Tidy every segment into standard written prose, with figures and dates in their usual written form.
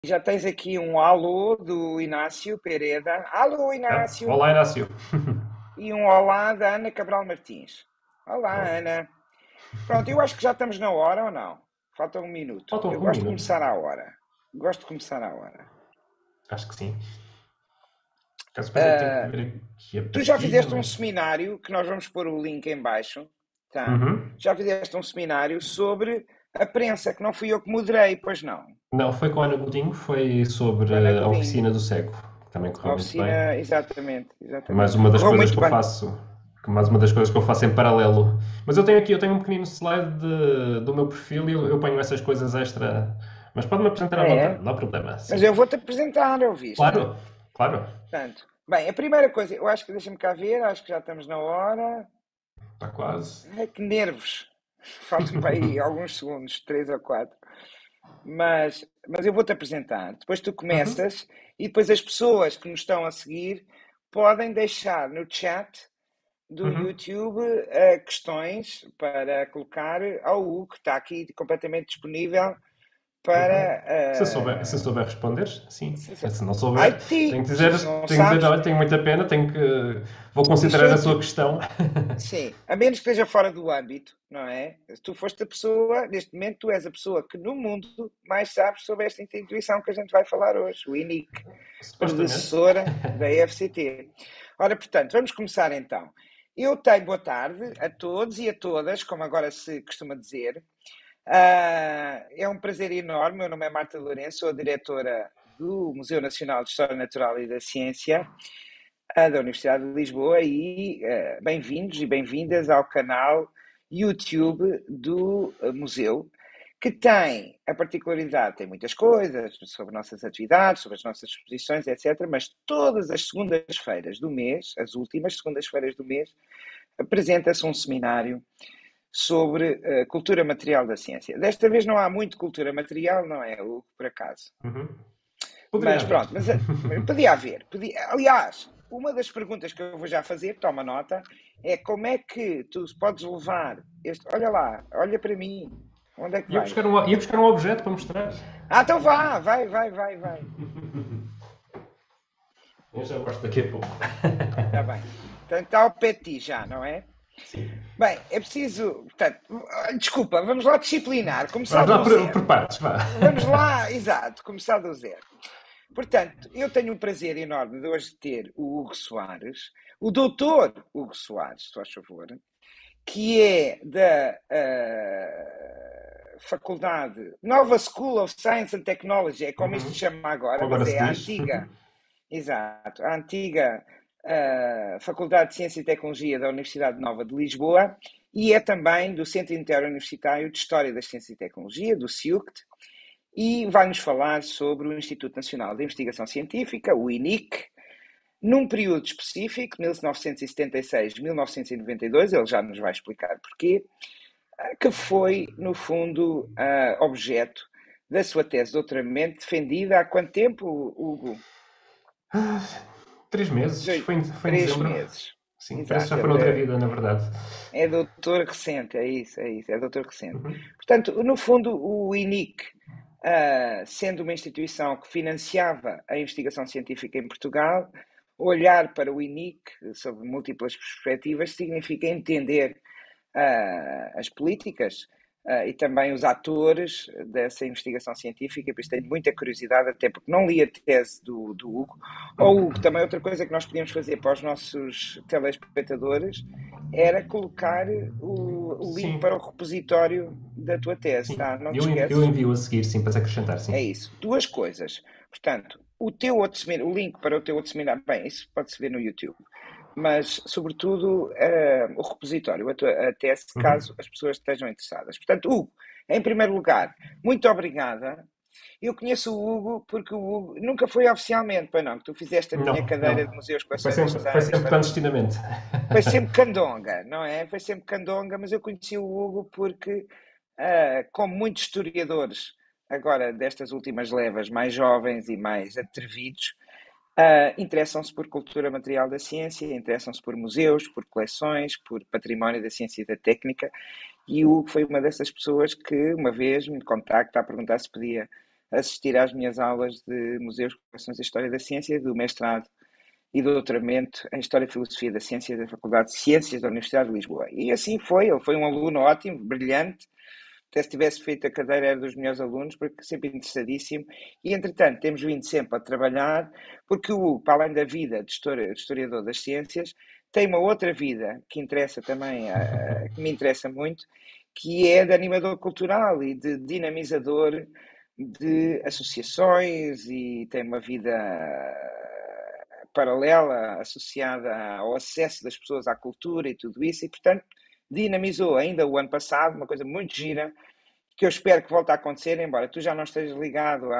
Já tens aqui um alô do Inácio Pereda. Alô, Ah, Inácio! olá, Inácio. E um olá da Ana Cabral Martins. Olá, Oh, Ana. Pronto, eu acho que já estamos na hora ou não? Falta um minuto. falta Eu um gosto de minuto. começar à hora. Gosto de começar à hora. Acho que sim. Caso depois eu tenho que Ah, ver aqui a Tu já partilha, fizeste um mas. seminário, que nós vamos pôr o link em baixo, tá? Uhum. Já fizeste um seminário sobre a prensa, que não fui eu que moderei, pois não. Não, foi com a Ana Godinho, foi sobre Com a Ana a Godinho. oficina do cego, que também A correu muito bem. oficina, exatamente, É mais exatamente. uma das Correu coisas muito que eu bem. faço. Mais uma das coisas que eu faço em paralelo. Mas eu tenho um pequenino slide do meu perfil e eu ponho essas coisas extra. Mas pode-me apresentar à Ah, vontade, é? não há problema, Mas sim. eu vou-te apresentar, ouviste? Claro, claro. Portanto, bem, a primeira coisa, eu acho que deixa-me cá ver, acho que já estamos na hora. Está quase. Ai, que nervos! Faltam para aí alguns segundos, 3 ou 4. Mas eu vou-te apresentar. Depois tu Uhum. começas e depois as pessoas que nos estão a seguir podem deixar no chat do Uhum. YouTube questões para colocar ao Hugo, que está aqui completamente disponível Uhum. para. Se souber responder, sim. Se, Se não ai souber, de ti, se não tenho que dizer, sabes, olha, tenho muita pena, vou isso considerar eu a te, sua questão. sim, a menos que esteja fora do âmbito, não é? Tu foste a pessoa, neste momento, tu és a pessoa que no mundo mais sabes sobre esta instituição que a gente vai falar hoje, o INIC, Supostamente. predecessora da EFCT. Ora, portanto, vamos começar então. Eu tenho boa tarde a todos e a todas, como agora se costuma dizer. É um prazer enorme. Meu nome é Marta Lourenço, sou a diretora do Museu Nacional de História Natural e da Ciência da Universidade de Lisboa e bem-vindos e bem-vindas ao canal YouTube do museu, que tem a particularidade, tem muitas coisas sobre nossas atividades, sobre as nossas exposições, etc., mas todas as segundas-feiras do mês, as últimas segundas-feiras do mês, apresenta-se um seminário sobre cultura material da ciência. Desta vez não há muito cultura material, não é, Hugo, por acaso? Uhum. Poderia Mas haver. pronto, podia haver. Aliás, uma das perguntas que eu vou já fazer, toma nota, é como é que tu podes levar este. Olha lá, olha para mim, onde é que vais? Ia buscar um objeto para mostrar. Então vá, vai, vai, vai, vai. Eu já gosto daqui a pouco. Está bem. Portanto, está ao pé de ti já, não é? Sim. Bem, é preciso. Portanto, desculpa, vamos lá disciplinar, começar Vamos lá do zero. por partes, vá. Vamos lá, exato, começar do zero. Portanto, eu tenho um prazer enorme de hoje ter o Hugo Soares, o doutor Hugo Soares, se faz favor, que é da Faculdade Nova School of Science and Technology, é como isto se Uhum. chama agora, Como mas agora é se a diz. antiga, exato, a antiga Faculdade de Ciência e Tecnologia da Universidade Nova de Lisboa e é também do Centro Interuniversitário de História da Ciência e Tecnologia, do CIUCT, e vai-nos falar sobre o Instituto Nacional de Investigação Científica, o INIC, num período específico, 1976-1992, ele já nos vai explicar porquê, que foi, no fundo, objeto da sua tese de doutoramento, defendida há quanto tempo, Hugo? 3 meses, foi em Três dezembro. meses. Sim, parece que Exato, já foi noutra vida, na verdade. é doutor recente, é isso, é doutor recente. Uhum. Portanto, no fundo, o INIC, sendo uma instituição que financiava a investigação científica em Portugal, olhar para o INIC sob múltiplas perspectivas significa entender as políticas e também os atores dessa investigação científica, por isso tenho muita curiosidade, até porque não li a tese do Hugo. Ou Hugo, também outra coisa que nós podíamos fazer para os nossos telespectadores era colocar o link Sim, para o repositório da tua tese, sim. tá? Não te Eu esqueces? envio a seguir, sim, para se acrescentar, sim. É isso. Duas coisas. Portanto, o teu outro seminário, o link para o teu outro seminário, bem, isso pode-se ver no YouTube, mas, sobretudo, o repositório, a tese, Uhum. caso as pessoas estejam interessadas. Portanto, Hugo, em primeiro lugar, muito obrigada. Eu conheço o Hugo porque o Hugo nunca foi oficialmente, pois não, que tu fizeste a minha Não, cadeira de não. museus, coleções, Foi design, sempre história. clandestinamente. Foi sempre candonga, não é? Foi sempre candonga, mas eu conheci o Hugo porque, como muitos historiadores, agora destas últimas levas, mais jovens e mais atrevidos, interessam-se por cultura material da ciência, interessam-se por museus, por coleções, por património da ciência e da técnica, e o Hugo foi uma dessas pessoas que uma vez me contacta a perguntar se podia assistir às minhas aulas de museus, coleções de História da Ciência, do mestrado e doutoramento em História e Filosofia da Ciência da Faculdade de Ciências da Universidade de Lisboa. E assim foi, ele foi um aluno ótimo, brilhante, até se tivesse feito a cadeira era dos melhores alunos, porque sempre interessadíssimo, e entretanto temos vindo sempre a trabalhar, porque para além da vida de historiador das ciências, tem uma outra vida que interessa também, que me interessa muito, que é de animador cultural e de dinamizador de associações, e tem uma vida paralela, associada ao acesso das pessoas à cultura e tudo isso, e portanto dinamizou ainda o ano passado uma coisa muito gira, que eu espero que volte a acontecer, embora tu já não estejas ligado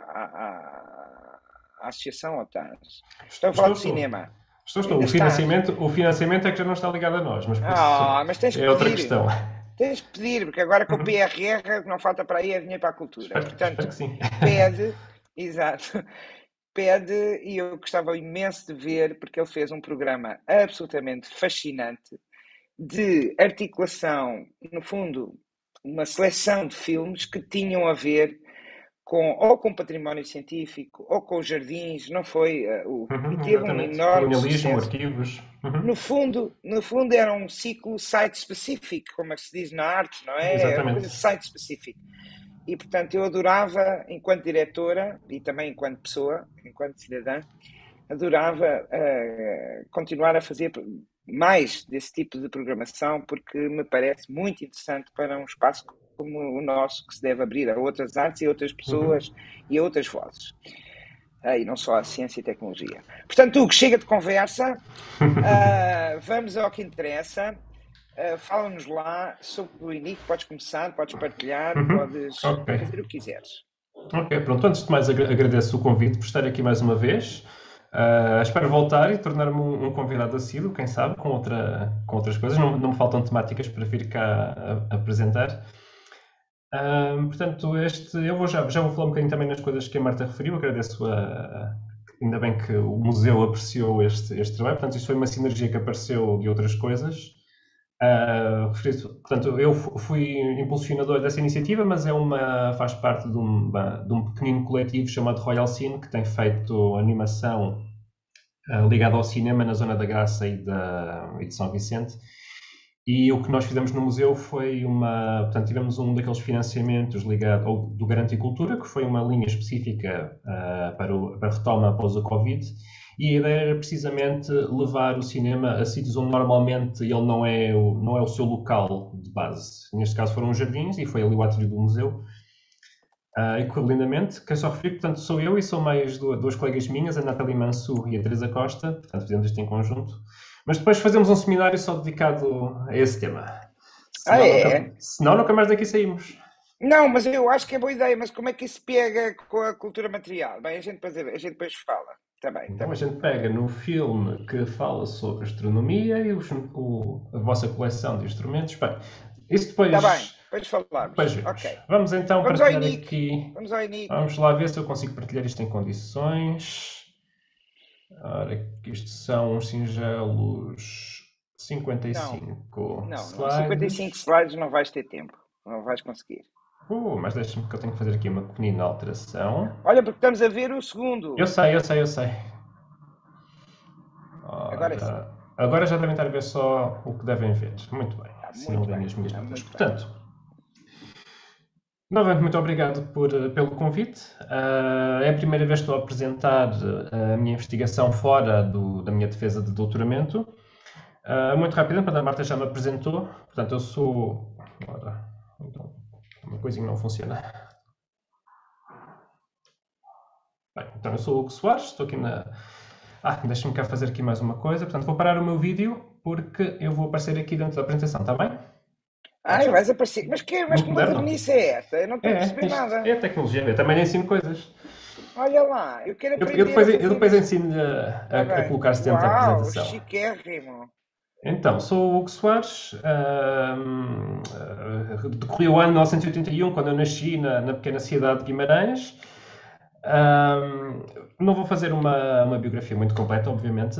à associação, ou estás? Estou a falar de cinema. Estou. Ainda O financiamento é que já não está ligado a nós, mas por isso mas tens que é outra pedir. questão. Tens que pedir, porque agora com o PRR o que não falta para aí é dinheiro para a cultura. Espero que sim. Pede, exato, pede, e eu gostava imenso de ver, porque ele fez um programa absolutamente fascinante de articulação, no fundo, uma seleção de filmes que tinham a ver ou com património científico, ou com os jardins, não foi? E teve um enorme colonialismo, sucesso. arquivos. No fundo era um ciclo site-specific, como se diz na arte, não é? Exatamente. Era uma coisa site-specific. E, portanto, eu adorava, enquanto diretora, e também enquanto pessoa, enquanto cidadã, adorava continuar a fazer mais desse tipo de programação, porque me parece muito interessante para um espaço como o nosso, que se deve abrir a outras artes e a outras pessoas e a outras vozes. E não só a ciência e tecnologia. Portanto, Hugo, chega de conversa, vamos ao que interessa. Fala-nos lá sobre o INIC, podes começar, podes partilhar, podes fazer o que quiseres. Ok, pronto. Antes de mais, agradeço o convite por estar aqui mais uma vez. Espero voltar e tornar-me um convidado assíduo, quem sabe, com outras coisas. Não me faltam temáticas para vir cá apresentar. Portanto, eu já vou falar um bocadinho também nas coisas que a Marta referiu. Agradeço ainda bem que o museu apreciou este trabalho. Portanto, isto foi uma sinergia que apareceu de outras coisas. Portanto, eu fui impulsionador dessa iniciativa, mas faz parte de um pequenino coletivo chamado Royal Cine, que tem feito animação ligada ao cinema na Zona da Graça e de São Vicente. E o que nós fizemos no museu foi portanto, tivemos um daqueles financiamentos ligado do Garante Cultura, que foi uma linha específica para a retoma após o Covid. E a ideia era precisamente levar o cinema a sítios onde normalmente ele não é o seu local de base. Neste caso foram os jardins e foi ali o átrio do museu. E correu lindamente. Quem só referi, portanto, sou eu e sou mais duas colegas minhas, a Nathalie Mansur e a Teresa Costa. Portanto, fizemos isto em conjunto. Mas depois fazemos um seminário só dedicado a esse tema. Senão nunca mais daqui saímos. Não, mas eu acho que é boa ideia. Mas como é que isso pega com a cultura material? Bem, a gente depois fala. Então a gente pega no filme que fala sobre astronomia e a vossa coleção de instrumentos. Bem, isso depois... Está bem, depois falamos. Depois vemos. Okay. Vamos então partilhar aqui... Vamos ao INIC. Vamos lá ver se eu consigo partilhar isto em condições. Ora, isto são uns singelos 55 slides. 55 slides não vais ter tempo. Não vais conseguir. Mas deixa-me que eu tenho que fazer aqui uma pequenina alteração. Olha, porque estamos a ver o segundo. Eu sei. Ora, agora já devem estar a ver só o que devem ver. Muito bem. Muito bem. As minhas notas. Portanto, novamente, muito obrigado pelo convite. É a primeira vez que estou a apresentar a minha investigação fora da minha defesa de doutoramento. Muito rapidamente, a Marta já me apresentou. Portanto, eu sou... Então, uma coisinha não funciona. Bem, então eu sou o Hugo Soares, estou aqui deixa-me cá fazer aqui mais uma coisa. Portanto, vou parar o meu vídeo porque eu vou aparecer aqui dentro da apresentação, está bem? Vais aparecer. Mas que modernice é esta? Eu não estou a perceber nada. É a tecnologia, eu também ensino coisas. Olha lá, eu quero aprender. Eu depois ensino-lhe a colocar-se dentro da apresentação. Chiquérrimo. Então, sou o Hugo Soares, decorri o ano de 1981, quando eu nasci na pequena cidade de Guimarães. Não vou fazer uma biografia muito completa, obviamente,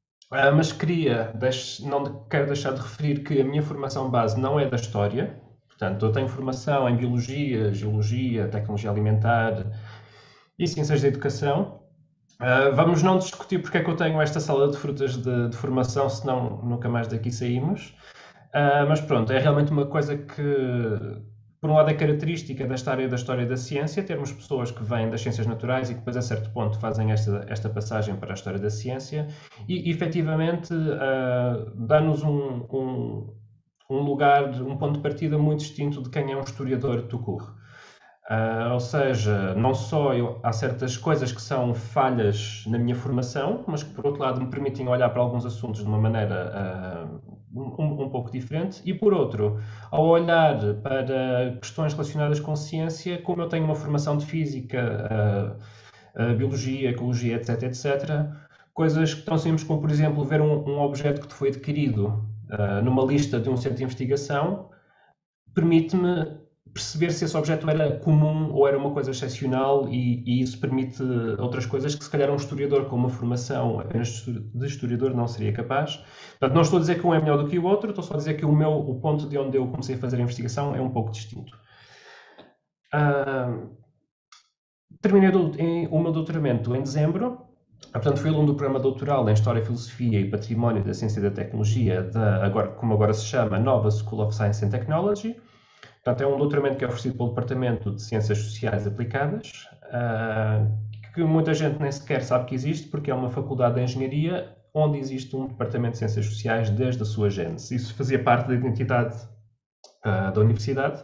mas não quero deixar de referir que a minha formação base não é da história. Portanto, eu tenho formação em Biologia, Geologia, Tecnologia Alimentar e Ciências da Educação. Vamos não discutir porque é que eu tenho esta salada de frutas de formação, senão nunca mais daqui saímos. Mas pronto, é realmente uma coisa que, por um lado, é característica da história da ciência, termos pessoas que vêm das ciências naturais e que depois, a certo ponto, fazem esta passagem para a história da ciência e, efetivamente, dá-nos um lugar, um ponto de partida muito distinto de quem é um historiador tout court. Ou seja, não só há certas coisas que são falhas na minha formação, mas que, por outro lado, me permitem olhar para alguns assuntos de uma maneira um pouco diferente, e por outro, ao olhar para questões relacionadas com ciência, como eu tenho uma formação de física, biologia, ecologia, etc., coisas que tão simples como, por exemplo, ver um objeto que te foi adquirido numa lista de um centro de investigação, permite-me perceber se esse objeto era comum ou era uma coisa excepcional, e isso permite outras coisas que se calhar um historiador com uma formação apenas de historiador não seria capaz. Portanto, não estou a dizer que um é melhor do que o outro, estou só a dizer que o ponto de onde eu comecei a fazer a investigação é um pouco distinto. Terminei o meu doutoramento em dezembro. Portanto, fui aluno do programa doutoral em História, Filosofia e Património da Ciência e da Tecnologia, como agora se chama, Nova School of Science and Technology. Portanto, é um doutoramento que é oferecido pelo Departamento de Ciências Sociais Aplicadas, que muita gente nem sequer sabe que existe, porque é uma faculdade de engenharia onde existe um Departamento de Ciências Sociais desde a sua gênese. Isso fazia parte da identidade da universidade.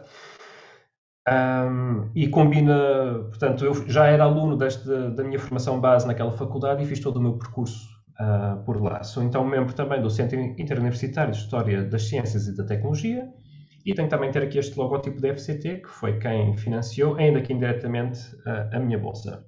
E combina, portanto, eu já era aluno da minha formação base naquela faculdade e fiz todo o meu percurso por lá. Sou então membro também do Centro Interuniversitário de História das Ciências e da Tecnologia. E tenho também ter aqui este logotipo da FCT, que foi quem financiou, ainda que indiretamente, a minha bolsa.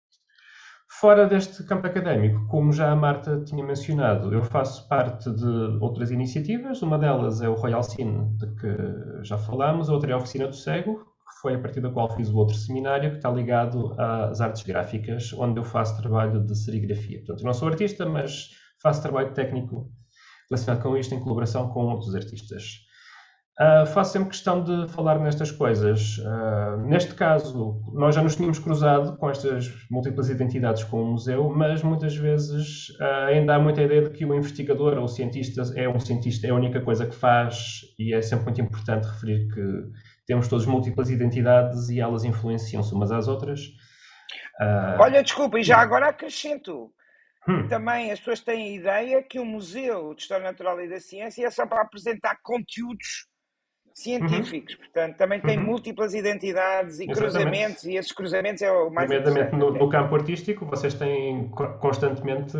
Fora deste campo académico, como já a Marta tinha mencionado, eu faço parte de outras iniciativas. Uma delas é o Royal Cine, de que já falámos. A outra é a Oficina do Cego, que foi a partir da qual fiz o outro seminário, que está ligado às artes gráficas, onde eu faço trabalho de serigrafia. Portanto, eu não sou artista, mas faço trabalho técnico relacionado com isto, em colaboração com outros artistas. Faço sempre questão de falar nestas coisas. Neste caso, nós já nos tínhamos cruzado com estas múltiplas identidades com o museu, mas muitas vezes ainda há muita ideia de que o investigador ou o cientista, é a única coisa que faz, e é sempre muito importante referir que temos todas múltiplas identidades e elas influenciam-se umas às outras. Olha, desculpa, e já agora acrescento. Também as pessoas têm a ideia que o Museu de História Natural e da Ciência é só para apresentar conteúdos científicos. Portanto, também tem múltiplas identidades e cruzamentos, e esses cruzamentos é o mais interessante. No campo artístico, vocês têm constantemente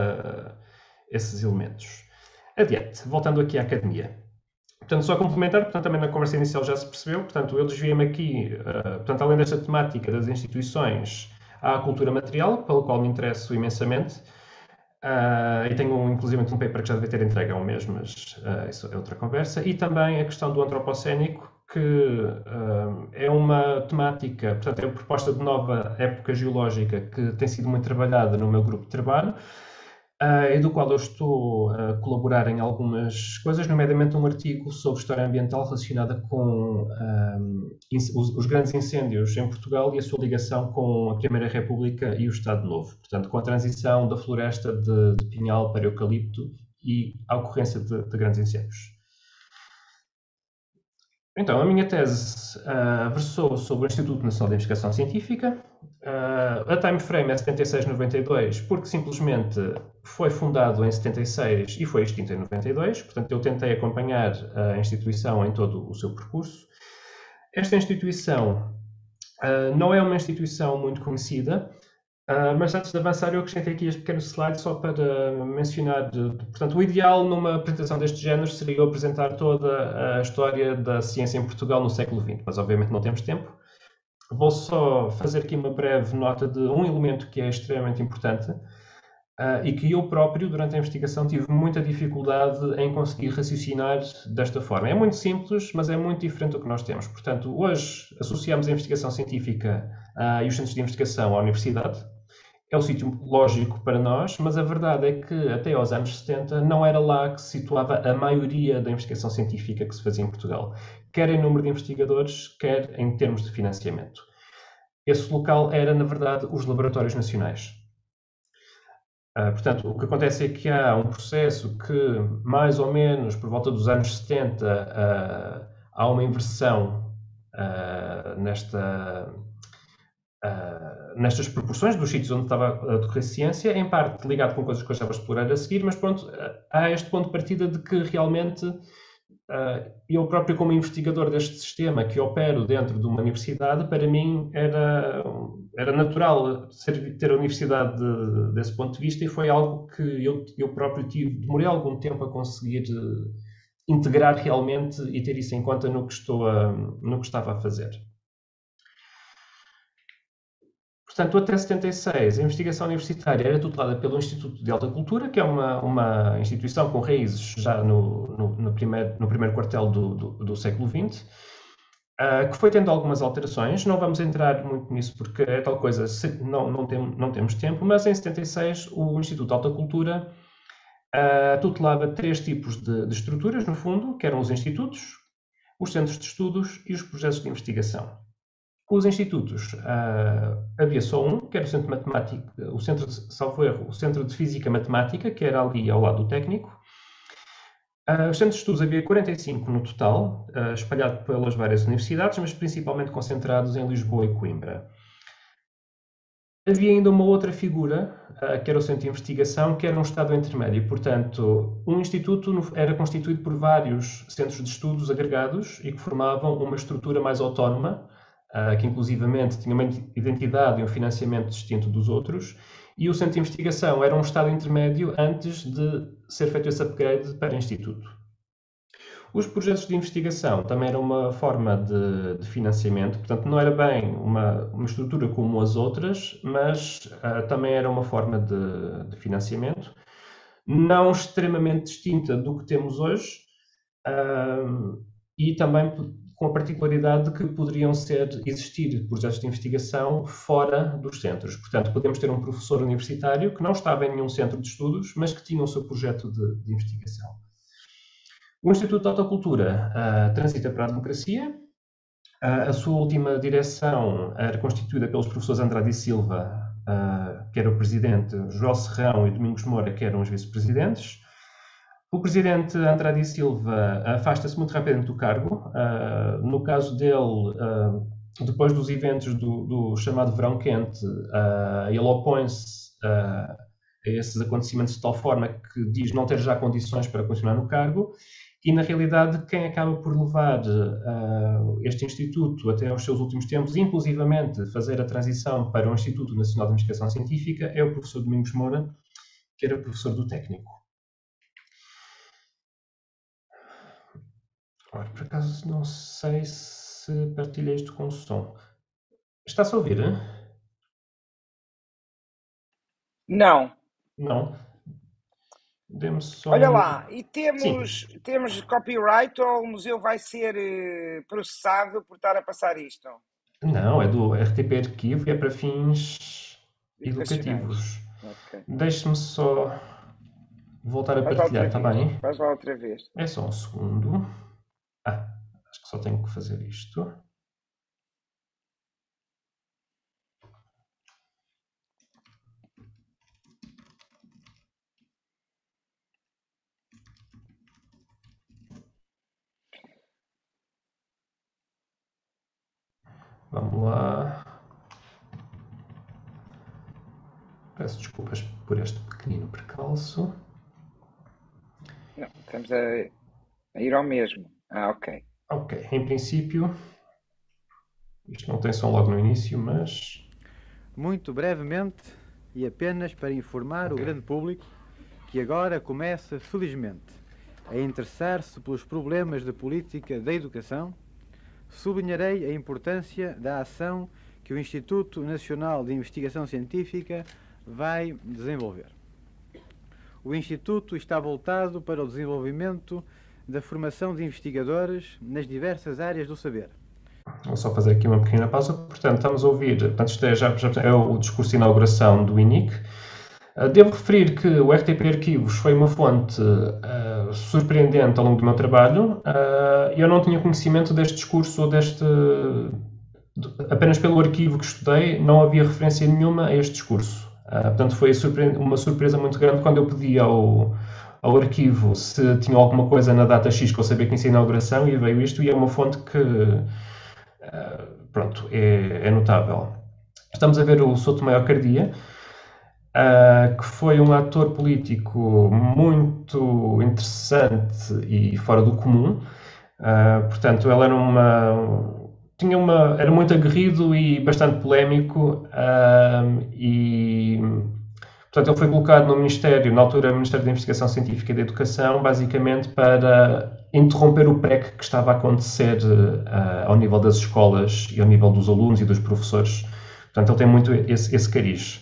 esses elementos. Adiante, voltando aqui à academia. Portanto, só complementar, portanto, também na conversa inicial já se percebeu, portanto, eu desviei-me aqui, portanto, além desta temática das instituições, há a cultura material, pelo qual me interesso imensamente, e tenho inclusive um paper que já deve ter entregue há um mês, mas isso é outra conversa, e também a questão do antropocénico, que é uma temática, portanto, é uma proposta de nova época geológica que tem sido muito trabalhada no meu grupo de trabalho, e do qual eu estou a colaborar em algumas coisas, nomeadamente um artigo sobre história ambiental relacionada com os grandes incêndios em Portugal e a sua ligação com a Primeira República e o Estado Novo. Portanto, com a transição da floresta de pinhal para eucalipto e a ocorrência de grandes incêndios. Então, a minha tese versou sobre o Instituto Nacional de Investigação Científica. A time frame é 76-92, porque simplesmente foi fundado em 76 e foi extinto em 92. Portanto, eu tentei acompanhar a instituição em todo o seu percurso. Esta instituição não é uma instituição muito conhecida, mas antes de avançar, eu acrescentei aqui este pequeno slide só para mencionar. Portanto, o ideal numa apresentação deste género seria eu apresentar toda a história da ciência em Portugal no século XX, mas obviamente não temos tempo. Vou só fazer aqui uma breve nota de um elemento que é extremamente importante e que eu próprio, durante a investigação, tive muita dificuldade em conseguir raciocinar desta forma. É muito simples, mas é muito diferente do que nós temos. Portanto, hoje associamos a investigação científica e os centros de investigação à universidade. é o sítio lógico para nós, mas a verdade é que até aos anos 70 não era lá que se situava a maioria da investigação científica que se fazia em Portugal, quer em número de investigadores, quer em termos de financiamento. Esse local era, na verdade, os laboratórios nacionais. Portanto, o que acontece é que há um processo que, mais ou menos, por volta dos anos 70, há uma inversão nestas proporções dos sítios onde estava a decorrer ciência, em parte ligado com coisas que eu estava a explorar a seguir, mas pronto, há este ponto de partida de que realmente eu próprio, como investigador deste sistema que opero dentro de uma universidade, para mim era natural ter a universidade desse ponto de vista, e foi algo que eu próprio demorei algum tempo a conseguir integrar realmente e ter isso em conta no que estava a fazer. Portanto, até 76, a investigação universitária era tutelada pelo Instituto de Alta Cultura, que é uma instituição com raízes já no primeiro quartel do século XX, que foi tendo algumas alterações. Não vamos entrar muito nisso porque é tal coisa, não temos tempo, mas em 76 o Instituto de Alta Cultura tutelava 3 tipos de estruturas, no fundo, que eram os institutos, os centros de estudos e os projetos de investigação. Os institutos, havia só um, que era o Centro de Matemática, o Centro de, salvo erro, o Centro de Física Matemática, que era ali ao lado do técnico. Os centros de estudos havia 45 no total, espalhados pelas várias universidades, mas principalmente concentrados em Lisboa e Coimbra. Havia ainda uma outra figura, que era o Centro de Investigação, que era um estado intermédio. Portanto, um instituto era constituído por vários centros de estudos agregados e que formavam uma estrutura mais autónoma, que inclusivamente tinha uma identidade e um financiamento distinto dos outros, e o Centro de Investigação era um estado intermédio antes de ser feito esse upgrade para instituto. Os projetos de investigação também eram uma forma de financiamento, portanto não era bem uma estrutura como as outras, mas também era uma forma de financiamento, não extremamente distinta do que temos hoje, e também com a particularidade de que poderiam existir projetos de investigação fora dos centros. Portanto, podemos ter um professor universitário que não estava em nenhum centro de estudos, mas que tinha o seu projeto de investigação. O Instituto de Alta Cultura transita para a democracia. A sua última direção era constituída pelos professores Andrade e Silva, que era o presidente, João Serrão e Domingos Moura, que eram os vice-presidentes. O presidente Andrade e Silva afasta-se muito rapidamente do cargo. No caso dele, depois dos eventos do chamado Verão Quente, ele opõe-se a esses acontecimentos de tal forma que diz não ter já condições para continuar no cargo. E, na realidade, quem acaba por levar este instituto até aos seus últimos tempos, inclusivamente fazer a transição para o Instituto Nacional de Investigação Científica, é o professor Domingos Moura, que era professor do técnico. Ora, por acaso não sei se partilha isto com o som. Está-se a ouvir, hein? Não. Não. Dê-me só Olha lá, e Sim. temos copyright ou o museu vai ser processado por estar a passar isto? Não, é do RTP Arquivo e é para fins educativos. Okay. Deixe-me só voltar a partilhar, está bem? Faz lá outra vez. É só um segundo. Acho que só tenho que fazer isto. Vamos lá. Peço desculpas por este pequenino percalço. Não, estamos a ir ao mesmo. Ok. Ok, em princípio, isto não tem som logo no início, mas... Muito brevemente, e apenas para informar o grande público que agora começa, felizmente, a interessar-se pelos problemas de política da educação, sublinharei a importância da ação que o Instituto Nacional de Investigação Científica vai desenvolver. O Instituto está voltado para o desenvolvimento da formação de investigadores nas diversas áreas do saber, Vou só fazer aqui uma pequena pausa. Portanto, estamos a ouvir, portanto, isto é o discurso de inauguração do INIC. Devo referir que o RTP Arquivos foi uma fonte surpreendente ao longo do meu trabalho. Eu não tinha conhecimento deste discurso ou apenas pelo arquivo que estudei, não havia referência nenhuma a este discurso. Portanto, foi uma surpresa muito grande quando eu pedi ao arquivo se tinha alguma coisa na data X que eu sabia que tinha sido a inauguração, e veio isto, e é uma fonte que pronto, é notável. Estamos a ver o Souto Maior Cardia, que foi um ator político muito interessante e fora do comum. Portanto, ele era muito aguerrido e bastante polémico, e portanto ele foi colocado no Ministério, na altura Ministério da Investigação Científica e da Educação, basicamente para interromper o PREC que estava a acontecer ao nível das escolas e ao nível dos alunos e dos professores. Portanto, ele tem muito esse cariz.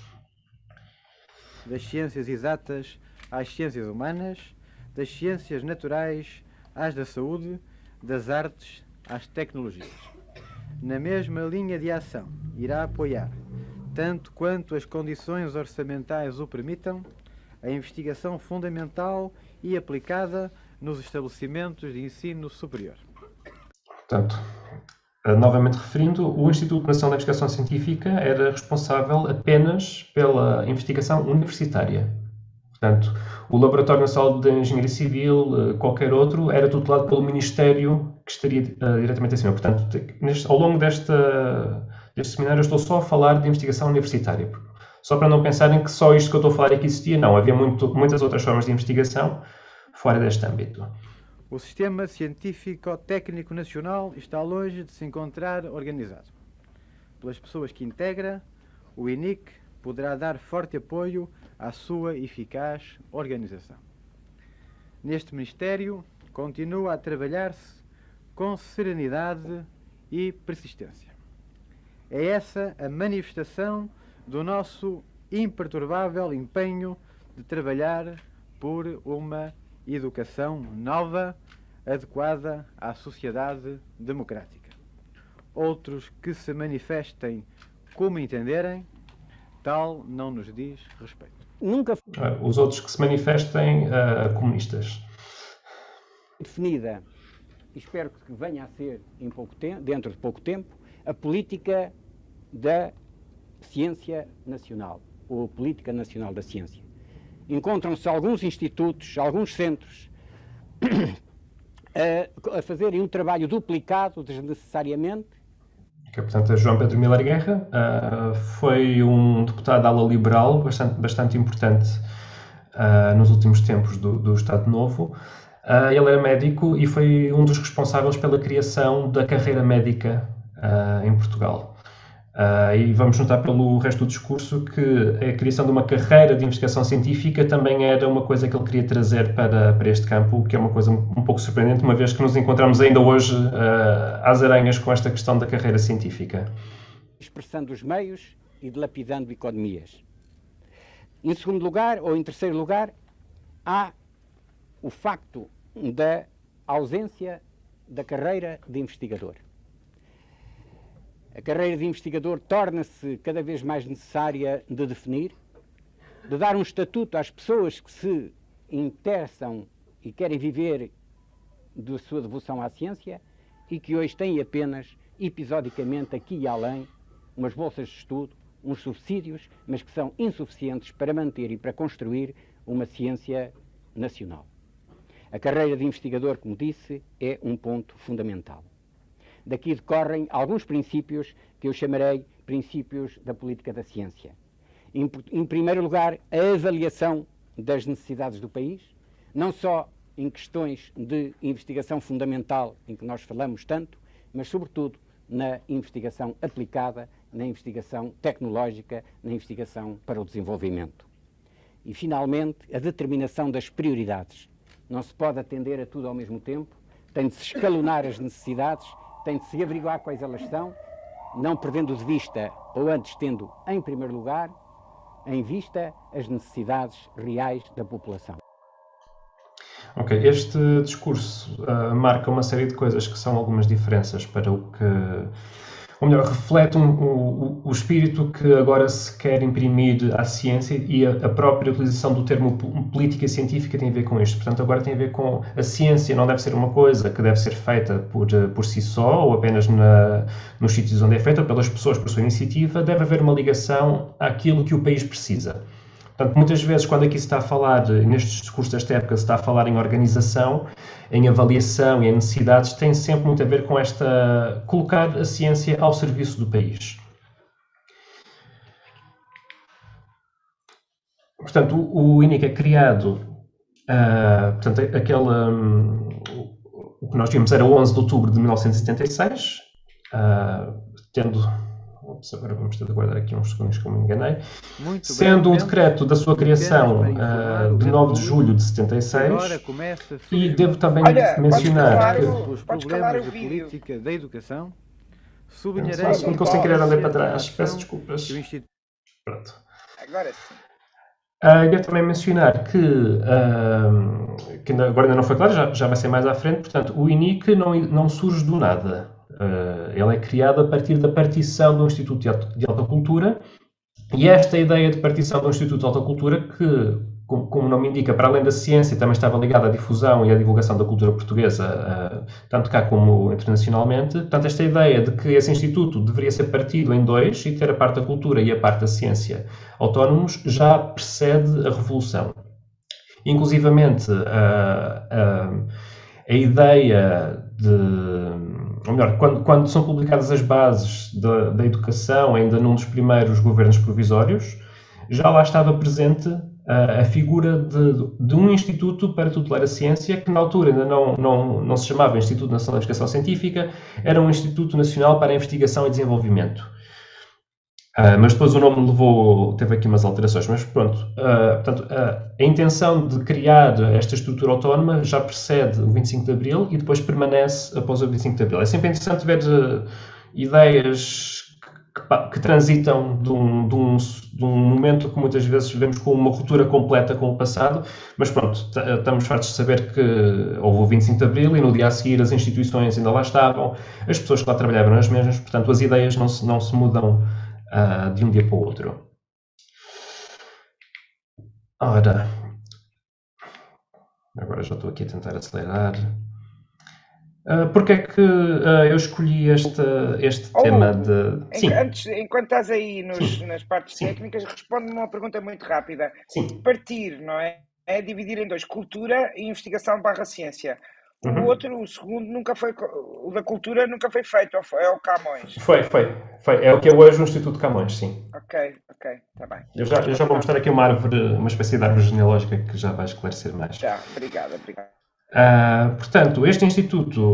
Das ciências exatas às ciências humanas, das ciências naturais às da saúde, das artes às tecnologias. Na mesma linha de ação, irá apoiar, tanto quanto as condições orçamentais o permitam, a investigação fundamental e aplicada nos estabelecimentos de ensino superior. Portanto, novamente referindo, o Instituto Nacional de Investigação Científica era responsável apenas pela investigação universitária. Portanto, o Laboratório Nacional de Engenharia Civil, qualquer outro, era tutelado pelo Ministério que estaria diretamente acima. Portanto, ao longo deste seminário eu estou só a falar de investigação universitária. Só para não pensarem que só isto que eu estou a falar aqui existia, não. Havia muitas outras formas de investigação fora deste âmbito. O Sistema Científico-Técnico Nacional está longe de se encontrar organizado. Pelas pessoas que integra, o INIC poderá dar forte apoio à sua eficaz organização. Neste Ministério, continua a trabalhar-se com serenidade e persistência. É essa a manifestação do nosso imperturbável empenho de trabalhar por uma educação nova, adequada à sociedade democrática. Outros que se manifestem como entenderem, tal não nos diz respeito. Os outros que se manifestem comunistas. Definida, espero que venha a ser dentro de pouco tempo, a política da ciência nacional, ou a política nacional da ciência. Encontram-se alguns institutos, alguns centros a fazerem um trabalho duplicado desnecessariamente. Portanto, a João Pedro Miller Guerra foi um deputado da ala liberal bastante importante nos últimos tempos do Estado Novo. Ele era médico e foi um dos responsáveis pela criação da carreira médica em Portugal. E vamos notar pelo resto do discurso que a criação de uma carreira de investigação científica também era uma coisa que ele queria trazer para este campo, o que é uma coisa um pouco surpreendente, uma vez que nos encontramos ainda hoje às aranhas com esta questão da carreira científica. Expressando os meios e dilapidando economias. Em segundo lugar, ou em terceiro lugar, há o facto da ausência da carreira de investigador. A carreira de investigador torna-se cada vez mais necessária de definir, de dar um estatuto às pessoas que se interessam e querem viver da sua devoção à ciência e que hoje têm apenas, episodicamente, aqui e além, umas bolsas de estudo, uns subsídios, mas que são insuficientes para manter e para construir uma ciência nacional. A carreira de investigador, como disse, é um ponto fundamental. Daqui decorrem alguns princípios que eu chamarei princípios da política da ciência. Em primeiro lugar, a avaliação das necessidades do país, não só em questões de investigação fundamental, em que nós falamos tanto, mas sobretudo na investigação aplicada, na investigação tecnológica, na investigação para o desenvolvimento. E, finalmente, a determinação das prioridades. Não se pode atender a tudo ao mesmo tempo, tem de se escalonar as necessidades, tem de se averiguar quais elas são, não perdendo de vista, ou antes tendo em primeiro lugar, em vista as necessidades reais da população. Ok, este discurso marca uma série de coisas que são algumas diferenças para o que, ou melhor, reflete o espírito que agora se quer imprimir à ciência, e a própria utilização do termo política científica tem a ver com isto. Portanto, agora tem a ver com a ciência, não deve ser uma coisa que deve ser feita por si só, ou apenas nos sítios onde é feita, ou pelas pessoas por sua iniciativa. Deve haver uma ligação àquilo que o país precisa. Portanto, muitas vezes, quando aqui se está a falar, nestes discursos desta época, se está a falar em organização, em avaliação e em necessidades, tem sempre muito a ver com colocar a ciência ao serviço do país. Portanto, o INIC é criado, portanto, o que nós vimos era 11 de outubro de 1976, tendo... Agora vamos ter de aguardar aqui uns segundos que eu me enganei. Sendo o decreto da sua criação de 9 de julho de 76, e devo também mencionar que... Pelos problemas da política da educação, sublinharei... Só um segundo que eu sem querer andei para trás, peço desculpas. Pronto. Agora sim. Devo também mencionar que agora ainda não foi claro, já vai ser mais à frente, portanto, o INIC não surge do nada. Ele é criado a partir da partição do Instituto de Alta Cultura, e esta ideia de partição do Instituto de Alta Cultura, que, como o nome indica, para além da ciência, também estava ligada à difusão e à divulgação da cultura portuguesa, tanto cá como internacionalmente. Portanto, esta ideia de que esse instituto deveria ser partido em dois e ter a parte da cultura e a parte da ciência autónomos já precede a Revolução. Inclusivamente, a ideia ou melhor, quando são publicadas as bases da educação, ainda num dos primeiros governos provisórios, já lá estava presente a figura de um instituto para tutelar a ciência, que na altura ainda não se chamava Instituto Nacional de Investigação Científica, era um Instituto Nacional para a Investigação e Desenvolvimento. Mas depois o nome teve aqui umas alterações, mas pronto. Portanto, a intenção de criar esta estrutura autónoma já precede o 25 de Abril e depois permanece após o 25 de Abril. É sempre interessante ver ideias que transitam de um momento que muitas vezes vemos com uma ruptura completa com o passado, mas pronto, estamos fartos de saber que houve o 25 de Abril e no dia a seguir as instituições ainda lá estavam, as pessoas que lá trabalhavam as mesmas, portanto as ideias não se mudam de um dia para o outro. Ora, agora já estou aqui a tentar acelerar. Porque é que eu escolhi este tema de... Sim. Enquanto estás aí nas partes técnicas, responde-me uma pergunta muito rápida. Sim. Partir, não é? É dividir em dois, cultura e investigação / ciência. O segundo, nunca foi... O da cultura nunca foi feito, é o Camões. Foi. É o que é hoje o Instituto Camões, sim. Ok, está bem. Eu já vou mostrar aqui uma espécie de árvore genealógica que já vai esclarecer mais. Já, obrigado. Portanto, este instituto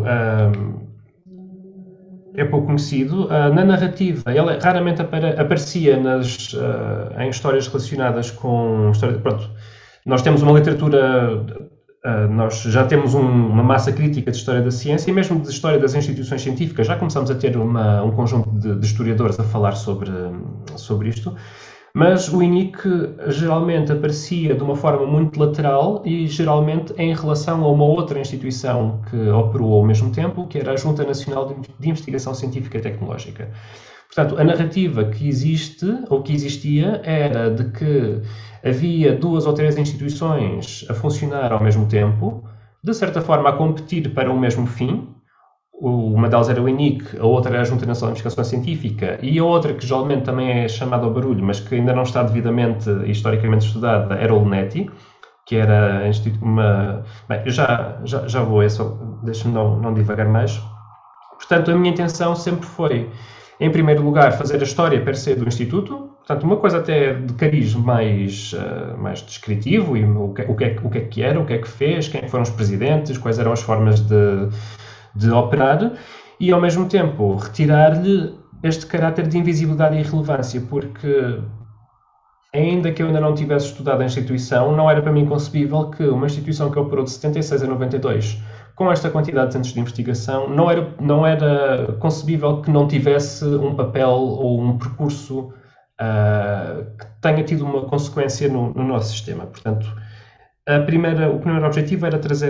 é pouco conhecido. Na narrativa, ele raramente aparecia em histórias relacionadas com... Pronto, nós temos uma literatura... nós já temos uma massa crítica de história da ciência e mesmo de história das instituições científicas. Já começamos a ter um conjunto de historiadores a falar sobre isto. Mas o INIC geralmente aparecia de uma forma muito lateral e geralmente em relação a uma outra instituição que operou ao mesmo tempo, que era a Junta Nacional de Investigação Científica e Tecnológica. Portanto, a narrativa que existe, ou que existia, era de que havia 2 ou 3 instituições a funcionar ao mesmo tempo, de certa forma a competir para o mesmo fim. Uma delas era o INIC, a outra era a Junta Nacional de Investigação Científica, e a outra, que geralmente também é chamada ao barulho, mas que ainda não está devidamente e historicamente estudada, era o LNETI, que era uma... Bem, já vou, deixa-me não divagar mais. Portanto, a minha intenção sempre foi, em primeiro lugar, fazer a história per se do Instituto, portanto, uma coisa até de cariz mais descritivo, e o que é que era, o que é que fez, quem foram os presidentes, quais eram as formas de operar, e ao mesmo tempo retirar-lhe este caráter de invisibilidade e irrelevância, porque ainda que eu ainda não tivesse estudado a instituição, não era para mim concebível que uma instituição que operou de 76 a 92 com esta quantidade de centros de investigação, não era concebível que não tivesse um papel ou um percurso que tenha tido uma consequência no nosso sistema. Portanto, o primeiro objetivo era trazer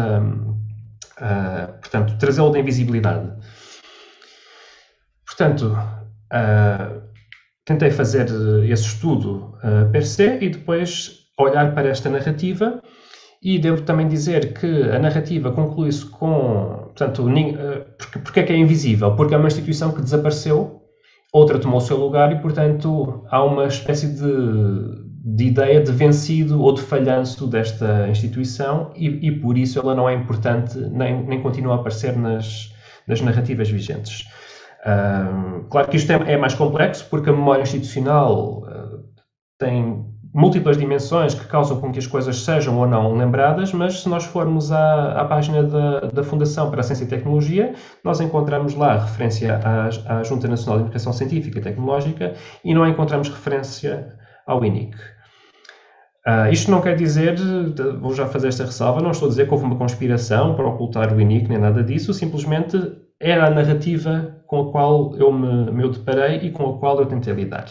portanto, trazê-lo da invisibilidade. Portanto, tentei fazer esse estudo per se e depois olhar para esta narrativa, e devo também dizer que a narrativa conclui-se com, portanto, porque é que é invisível? Porque é uma instituição que desapareceu, outra tomou o seu lugar e, portanto, há uma espécie de ideia de vencido ou de falhanço desta instituição e por isso ela não é importante, nem continua a aparecer nas narrativas vigentes. Claro que isto é mais complexo, porque a memória institucional tem múltiplas dimensões que causam com que as coisas sejam ou não lembradas, mas se nós formos à página da Fundação para a Ciência e Tecnologia, nós encontramos lá referência à Junta Nacional de Investigação Científica e Tecnológica e não encontramos referência ao INIC. Isto não quer dizer, vou já fazer esta ressalva, não estou a dizer que houve uma conspiração para ocultar o INIC, nem nada disso, simplesmente era a narrativa com a qual eu me deparei e com a qual eu tentei lidar.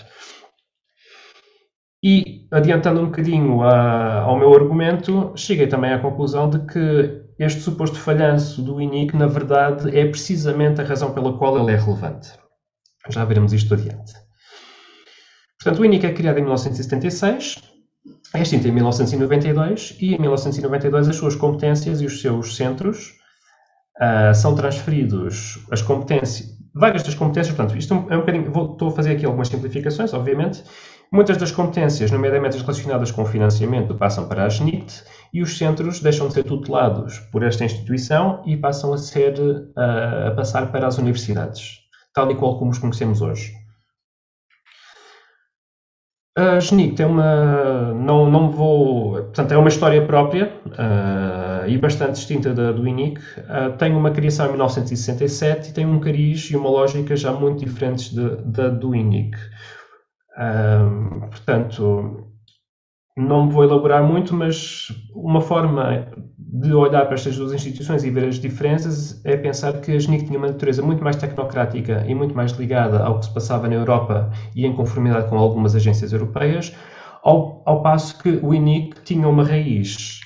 E, adiantando um bocadinho ao meu argumento, cheguei também à conclusão de que este suposto falhanço do INIC, na verdade, é precisamente a razão pela qual ele é relevante. Já veremos isto adiante. Portanto, o INIC é criado em 1976, é extinto em 1992, e em 1992 as suas competências e os seus centros são transferidos, as competências, várias das competências, portanto, isto é um bocadinho, estou a fazer aqui algumas simplificações, obviamente. Muitas das competências, nomeadamente as relacionadas com o financiamento, passam para a GNIT e os centros deixam de ser tutelados por esta instituição e passam a passar para as universidades, tal e qual como os conhecemos hoje. A GNIT tem portanto, é uma história própria e bastante distinta do INIC. Tem uma criação em 1967 e tem um cariz e uma lógica já muito diferentes do INIC. Portanto, não me vou elaborar muito, mas uma forma de olhar para estas duas instituições e ver as diferenças é pensar que a GNIC tinha uma natureza muito mais tecnocrática e muito mais ligada ao que se passava na Europa e em conformidade com algumas agências europeias, ao passo que o INIC tinha uma raiz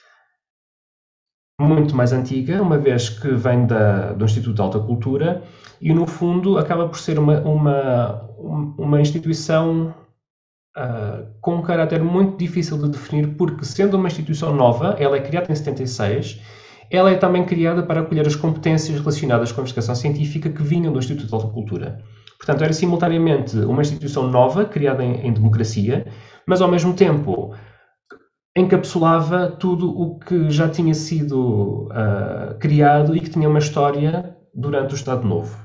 muito mais antiga, uma vez que vem do Instituto de Alta Cultura e, no fundo, acaba por ser uma instituição com um caráter muito difícil de definir, porque, sendo uma instituição nova, ela é criada em 76, ela é também criada para acolher as competências relacionadas com a investigação científica que vinham do Instituto de Alta Cultura. Portanto, era simultaneamente uma instituição nova, criada em democracia, mas, ao mesmo tempo, encapsulava tudo o que já tinha sido criado e que tinha uma história durante o Estado Novo.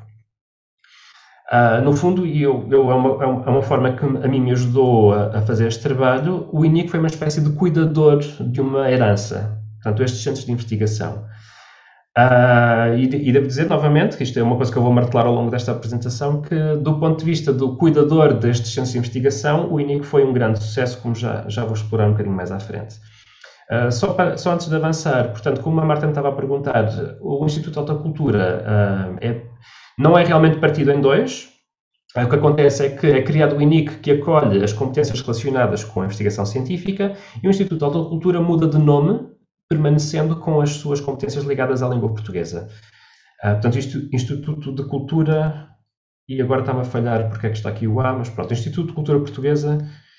No fundo, é uma forma que a mim me ajudou a fazer este trabalho. O INIC foi uma espécie de cuidador de uma herança, portanto, estes centros de investigação. E devo dizer novamente, que isto é uma coisa que eu vou martelar ao longo desta apresentação, que do ponto de vista do cuidador destes centros de investigação, o INIC foi um grande sucesso, como já vou explorar um bocadinho mais à frente. Só antes de avançar, portanto, como a Marta me estava a perguntar, o Instituto de Alta Cultura não é realmente partido em dois. O que acontece é que é criado o INIC, que acolhe as competências relacionadas com a investigação científica, e o Instituto de Alta Cultura muda de nome, permanecendo com as suas competências ligadas à língua portuguesa. Portanto, Instituto de Cultura, e agora está-me a falhar porque é que está aqui o A, mas pronto, Instituto de Cultura Portuguesa,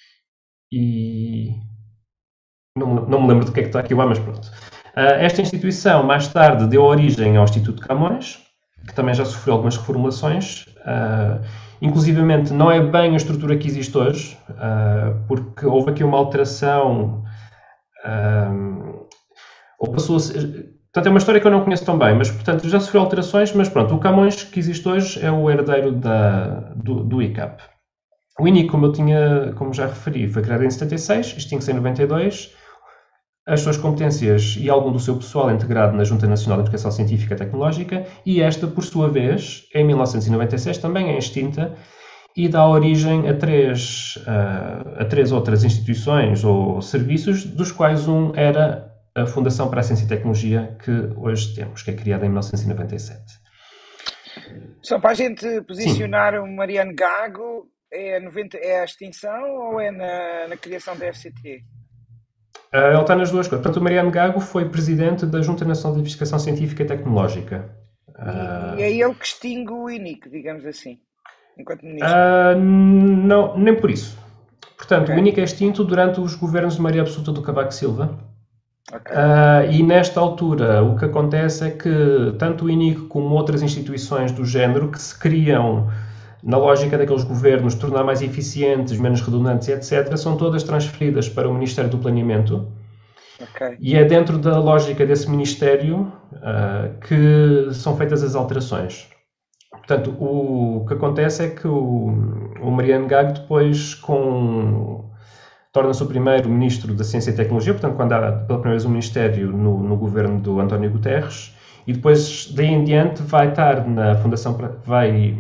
e não me lembro do que é que está aqui o A, mas pronto. Esta instituição, mais tarde, deu origem ao Instituto de Camões, que também já sofreu algumas reformulações. Inclusivamente, não é bem a estrutura que existe hoje, porque houve aqui uma alteração, ou passou a ser, portanto, é uma história que eu não conheço tão bem, mas, portanto, já sofreu alterações, mas pronto, o Camões que existe hoje é o herdeiro do ICAP. O INIC, como já referi, foi criado em 76, extingue-se em 92, as suas competências e algum do seu pessoal integrado na Junta Nacional de Investigação Científica e Tecnológica, e esta, por sua vez, em 1996, também é extinta e dá origem a três outras instituições ou serviços, dos quais um era a Fundação para a Ciência e Tecnologia, que hoje temos, que é criada em 1997. Só para a gente posicionar o Mariano Gago, é a extinção ou é na criação da FCT? Ele está nas duas coisas. Portanto, o Mariano Gago foi presidente da Junta Nacional de Investigação Científica e Tecnológica. E é ele que extingue o INIC, digamos assim, enquanto ministro. Não, nem por isso. Portanto, Ok. o INIC é extinto durante os governos de Maria Absoluta do Cavaco Silva. Ok. E nesta altura o que acontece é que tanto o INIC como outras instituições do género que se criam na lógica daqueles governos tornar mais eficientes, menos redundantes, etc., são todas transferidas para o Ministério do Planeamento. Ok. E é dentro da lógica desse Ministério que são feitas as alterações. Portanto, o que acontece é que o Mariano Gago depois torna-se o primeiro Ministro da Ciência e Tecnologia, portanto, quando há pela primeira vez um Ministério no governo do António Guterres, e depois, daí em diante, vai estar na Fundação, vai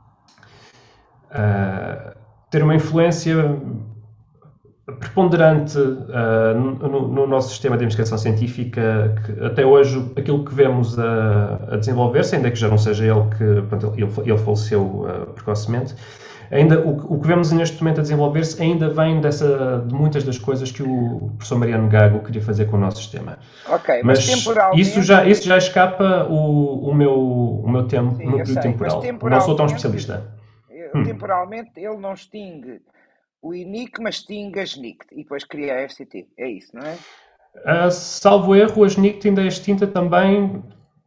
ter uma influência preponderante no nosso sistema de investigação científica, que até hoje aquilo que vemos a desenvolver-se, ainda que já não seja ele que, pronto, ele faleceu precocemente, ainda o que vemos neste momento a desenvolver-se ainda vem de muitas das coisas que o professor Mariano Gago queria fazer com o nosso sistema. Ok, Mas temporalmente... isso já escapa o meu tempo, Sim, o meu eu período sei, temporal. mas Não sou tão especialista. Temporalmente ele não extingue o INIC, mas extingue a SNICT e depois cria a FCT. É isso, não é? Salvo erro, a SNICT ainda é extinta também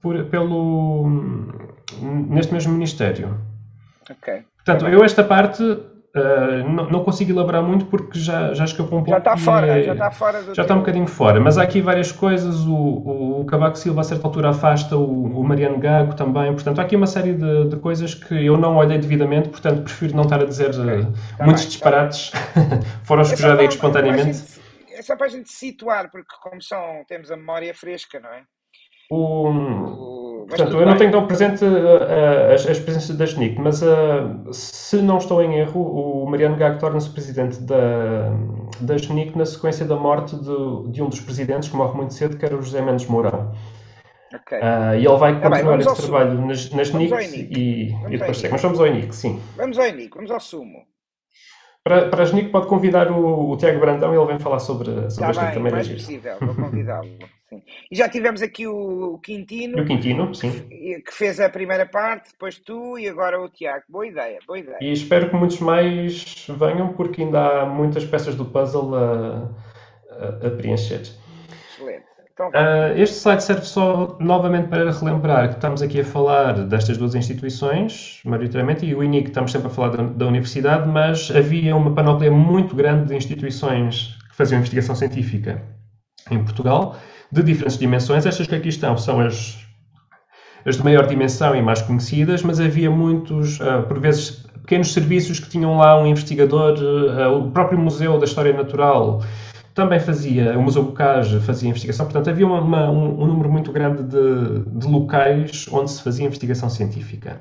neste mesmo Ministério. Ok. Portanto, eu esta parte não consigo elaborar muito porque já escapou um pouco. Já está fora, já está fora do já está um bocadinho fora, mas há aqui várias coisas. O Cavaco Silva a certa altura afasta o Mariano Gago também, portanto há aqui uma série de coisas que eu não olhei devidamente, portanto prefiro não estar a dizer muitos disparates, fora os que já digo espontaneamente. É só para a gente situar, porque como temos a memória fresca, não é? Portanto, eu não tenho tão presente as presenças da SNIC, mas se não estou em erro, o Mariano Gago torna-se presidente da SNIC na sequência da morte de um dos presidentes, que morre muito cedo, que era o José Mendes Mourão. Okay. E ele vai continuar esse trabalho na SNIC e depois segue. Mas vamos ao INIC, sim. Vamos ao INIC, vamos ao sumo. Para a SNIC pode convidar o Tiago Brandão e ele vem falar sobre a SNIC também. Mais possível, vou convidá-lo. Sim. E já tivemos aqui o Quintino. O Quintino, sim. Que fez a primeira parte, depois tu e agora o Tiago. Boa ideia, boa ideia. E espero que muitos mais venham, porque ainda há muitas peças do puzzle a preencher. Excelente. Então, este slide serve só novamente para relembrar que estamos aqui a falar destas duas instituições, maioritariamente, e o INIC estamos sempre a falar da universidade, mas havia uma panóplia muito grande de instituições que faziam investigação científica em Portugal, de diferentes dimensões. Estas que aqui estão são as de maior dimensão e mais conhecidas, mas havia muitos, por vezes, pequenos serviços que tinham lá um investigador, o próprio Museu da História Natural também fazia, o Museu Bocage fazia investigação, portanto havia um número muito grande de locais onde se fazia investigação científica.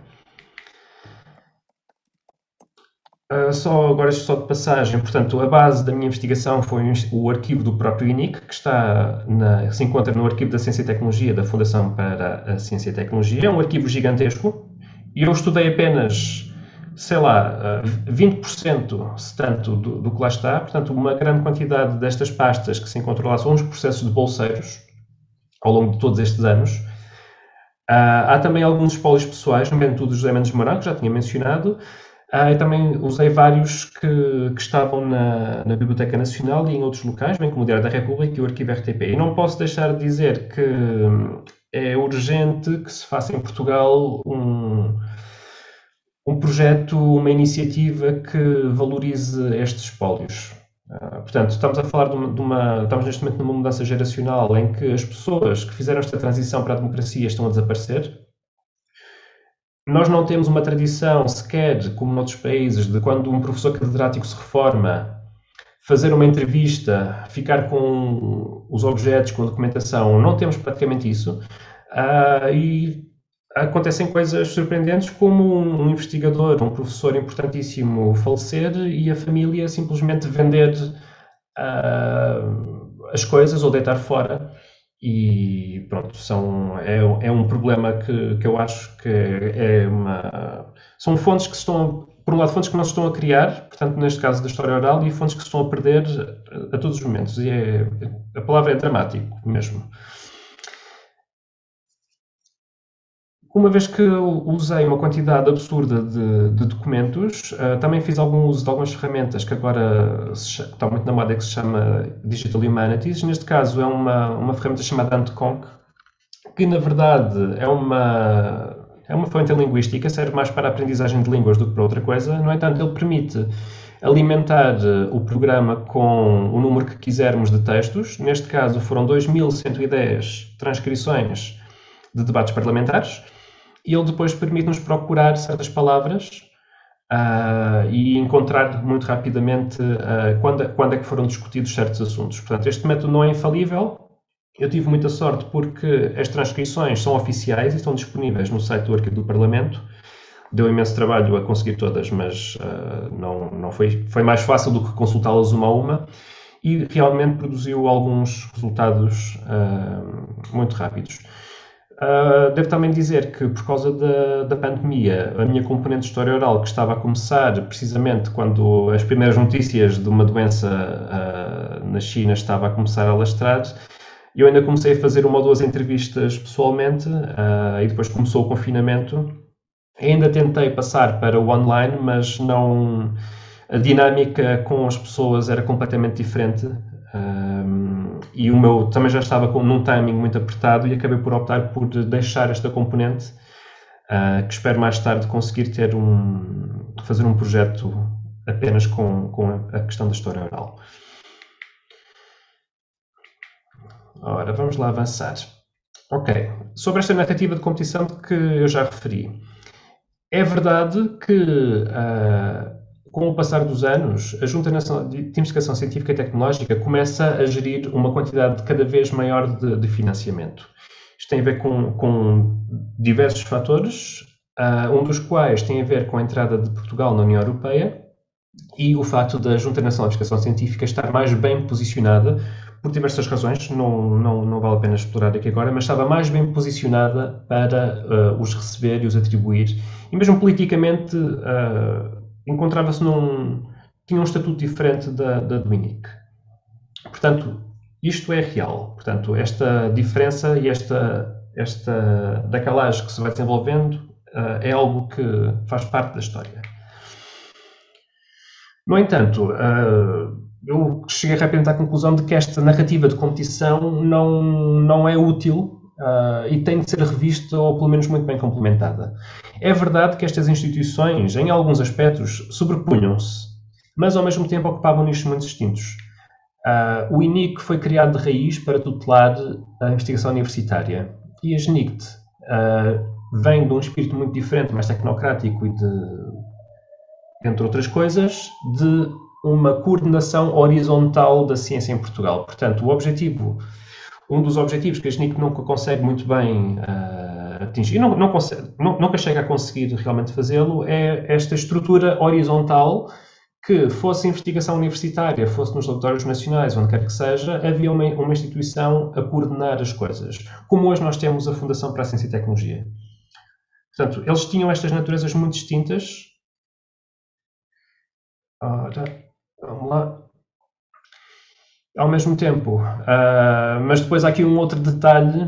Agora só de passagem, portanto, a base da minha investigação foi o arquivo do próprio INIC, que se encontra no Arquivo da Ciência e Tecnologia da Fundação para a Ciência e Tecnologia. É um arquivo gigantesco e eu estudei apenas, sei lá, 20%, se tanto, do que lá está. Portanto, uma grande quantidade destas pastas que se encontram lá são os processos de bolseiros ao longo de todos estes anos. Há também alguns espólios pessoais, nomeadamente o do José Mendes Mourão, que já tinha mencionado. Eu também usei vários que estavam na Biblioteca Nacional e em outros locais, bem como o Diário da República e o Arquivo RTP. E não posso deixar de dizer que é urgente que se faça em Portugal um projeto, uma iniciativa que valorize estes espólios. Portanto, estamos a falar estamos neste momento numa mudança geracional em que as pessoas que fizeram esta transição para a democracia estão a desaparecer. Nós não temos uma tradição sequer, como noutros países, de quando um professor catedrático se reforma, fazer uma entrevista, ficar com os objetos, com a documentação. Não temos praticamente isso. E acontecem coisas surpreendentes, como um investigador, um professor importantíssimo falecer e a família simplesmente vender as coisas ou deitar fora. E pronto, é um problema que eu acho que são fontes que se estão por um lado, fontes que não se estão a criar, portanto, neste caso da história oral, e fontes que se estão a perder a todos os momentos. E a palavra é dramático mesmo. Uma vez que eu usei uma quantidade absurda de documentos, também fiz algum uso de algumas ferramentas que agora está muito na moda, que se chama Digital Humanities. Neste caso é uma ferramenta chamada Antconc, que na verdade é uma ferramenta linguística, serve mais para a aprendizagem de línguas do que para outra coisa. No entanto, ele permite alimentar o programa com o número que quisermos de textos. Neste caso foram 2.110 transcrições de debates parlamentares. E ele depois permite-nos procurar certas palavras e encontrar muito rapidamente quando é que foram discutidos certos assuntos. Portanto, este método não é infalível. Eu tive muita sorte porque as transcrições são oficiais e estão disponíveis no site do Arquivo do Parlamento. Deu imenso trabalho a conseguir todas, mas não foi mais fácil do que consultá-las uma a uma. E realmente produziu alguns resultados muito rápidos. Devo também dizer que, por causa da pandemia, a minha componente de história oral, que estava a começar precisamente quando as primeiras notícias de uma doença na China estava a começar a alastrar, eu ainda comecei a fazer uma ou duas entrevistas pessoalmente e depois começou o confinamento. Ainda tentei passar para o online, mas não, a dinâmica com as pessoas era completamente diferente. E o meu também já estava num timing muito apertado e acabei por optar por deixar esta componente, que espero mais tarde conseguir fazer um projeto apenas com a questão da história oral. Ora, vamos lá avançar. Ok, sobre esta narrativa de competição que eu já referi. É verdade que com o passar dos anos, a Junta Nacional de Investigação Científica e Tecnológica começa a gerir uma quantidade cada vez maior de financiamento. Isto tem a ver com diversos fatores, um dos quais tem a ver com a entrada de Portugal na União Europeia e o facto da Junta Nacional de Investigação Científica estar mais bem posicionada, por diversas razões, não vale a pena explorar aqui agora, mas estava mais bem posicionada para os receber e os atribuir. E mesmo politicamente encontrava-se tinha um estatuto diferente da do INIC. Portanto, isto é real. Portanto, esta diferença e esta decalagem que se vai desenvolvendo é algo que faz parte da história. No entanto, eu cheguei rapidamente à conclusão de que esta narrativa de competição não é útil e tem de ser revista ou pelo menos muito bem complementada. É verdade que estas instituições, em alguns aspectos, sobrepunham-se, mas ao mesmo tempo ocupavam nichos muito distintos. O INIC foi criado de raiz para tutelar a investigação universitária e a GNICT vem de um espírito muito diferente, mais tecnocrático e entre outras coisas, de uma coordenação horizontal da ciência em Portugal. Portanto, um dos objetivos que a GNIC nunca consegue muito bem atingir, nunca chega a conseguir realmente fazê-lo, é esta estrutura horizontal que, fosse investigação universitária, fosse nos laboratórios nacionais, onde quer que seja, havia uma instituição a coordenar as coisas. Como hoje nós temos a Fundação para a Ciência e Tecnologia. Portanto, eles tinham estas naturezas muito distintas. Ora, vamos lá. Ao mesmo tempo, mas depois há aqui um outro detalhe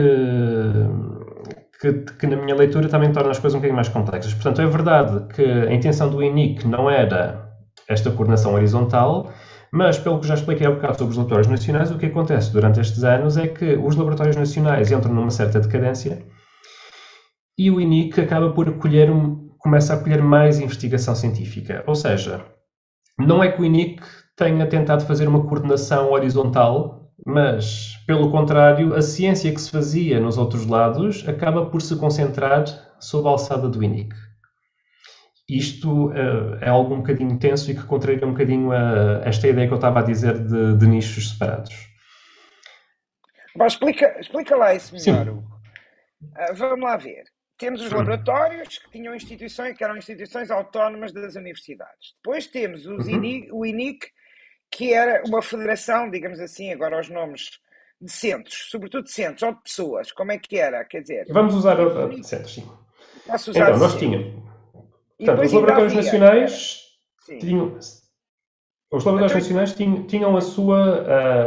que na minha leitura também torna as coisas um bocadinho mais complexas. Portanto, é verdade que a intenção do INIC não era esta coordenação horizontal, mas pelo que já expliquei há bocado sobre os laboratórios nacionais, o que acontece durante estes anos é que os laboratórios nacionais entram numa certa decadência e o INIC acaba por começa a acolher mais investigação científica. Ou seja, não é que o INIC tenha tentado fazer uma coordenação horizontal, mas, pelo contrário, a ciência que se fazia nos outros lados acaba por se concentrar sob a alçada do INIC. Isto é algo um bocadinho tenso e que contraria um bocadinho esta ideia que eu estava a dizer de nichos separados. Bom, explica lá isso melhor, Sim. Hugo. Vamos lá ver. Temos os laboratórios que tinham instituições, que eram instituições autónomas das universidades. Depois temos o INIC, que era uma federação, digamos assim, agora os nomes de centros, sobretudo de centros ou de pessoas. Como é que era? Quer dizer, Vamos usar centros, sim. Posso usar Então, nós centros. tínhamos. E Portanto, depois os ainda laboratórios havia. nacionais Sim. tinham... Os laboratórios Então, nacionais tinham a sua...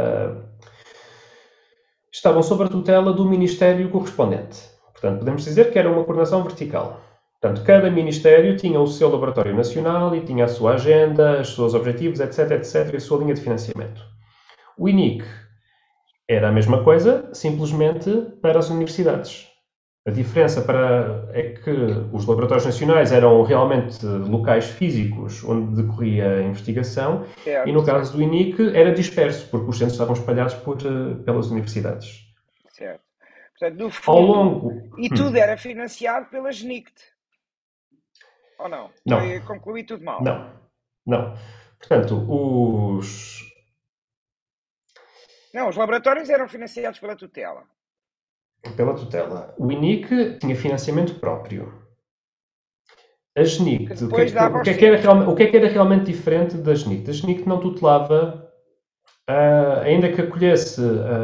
estavam sob a tutela do Ministério correspondente. Portanto, podemos dizer que era uma coordenação vertical. Portanto, cada Ministério tinha o seu laboratório nacional e tinha a sua agenda, os seus objetivos, etc, etc, e a sua linha de financiamento. O INIC era a mesma coisa, simplesmente para as universidades. A diferença é que os laboratórios nacionais eram realmente locais físicos onde decorria a investigação, certo, e no caso do INIC era disperso, porque os centros estavam espalhados pelas universidades. certo. Portanto, no Ao fundo, longo... e tudo era financiado pela SNICT. Ou não? Não. Concluí tudo mal. Não. Portanto, Não, os laboratórios eram financiados pela tutela. Pela tutela. O INIC tinha financiamento próprio. A SNICT, o que é que era realmente diferente da SNICT? A SNICT não tutelava, ainda que acolhesse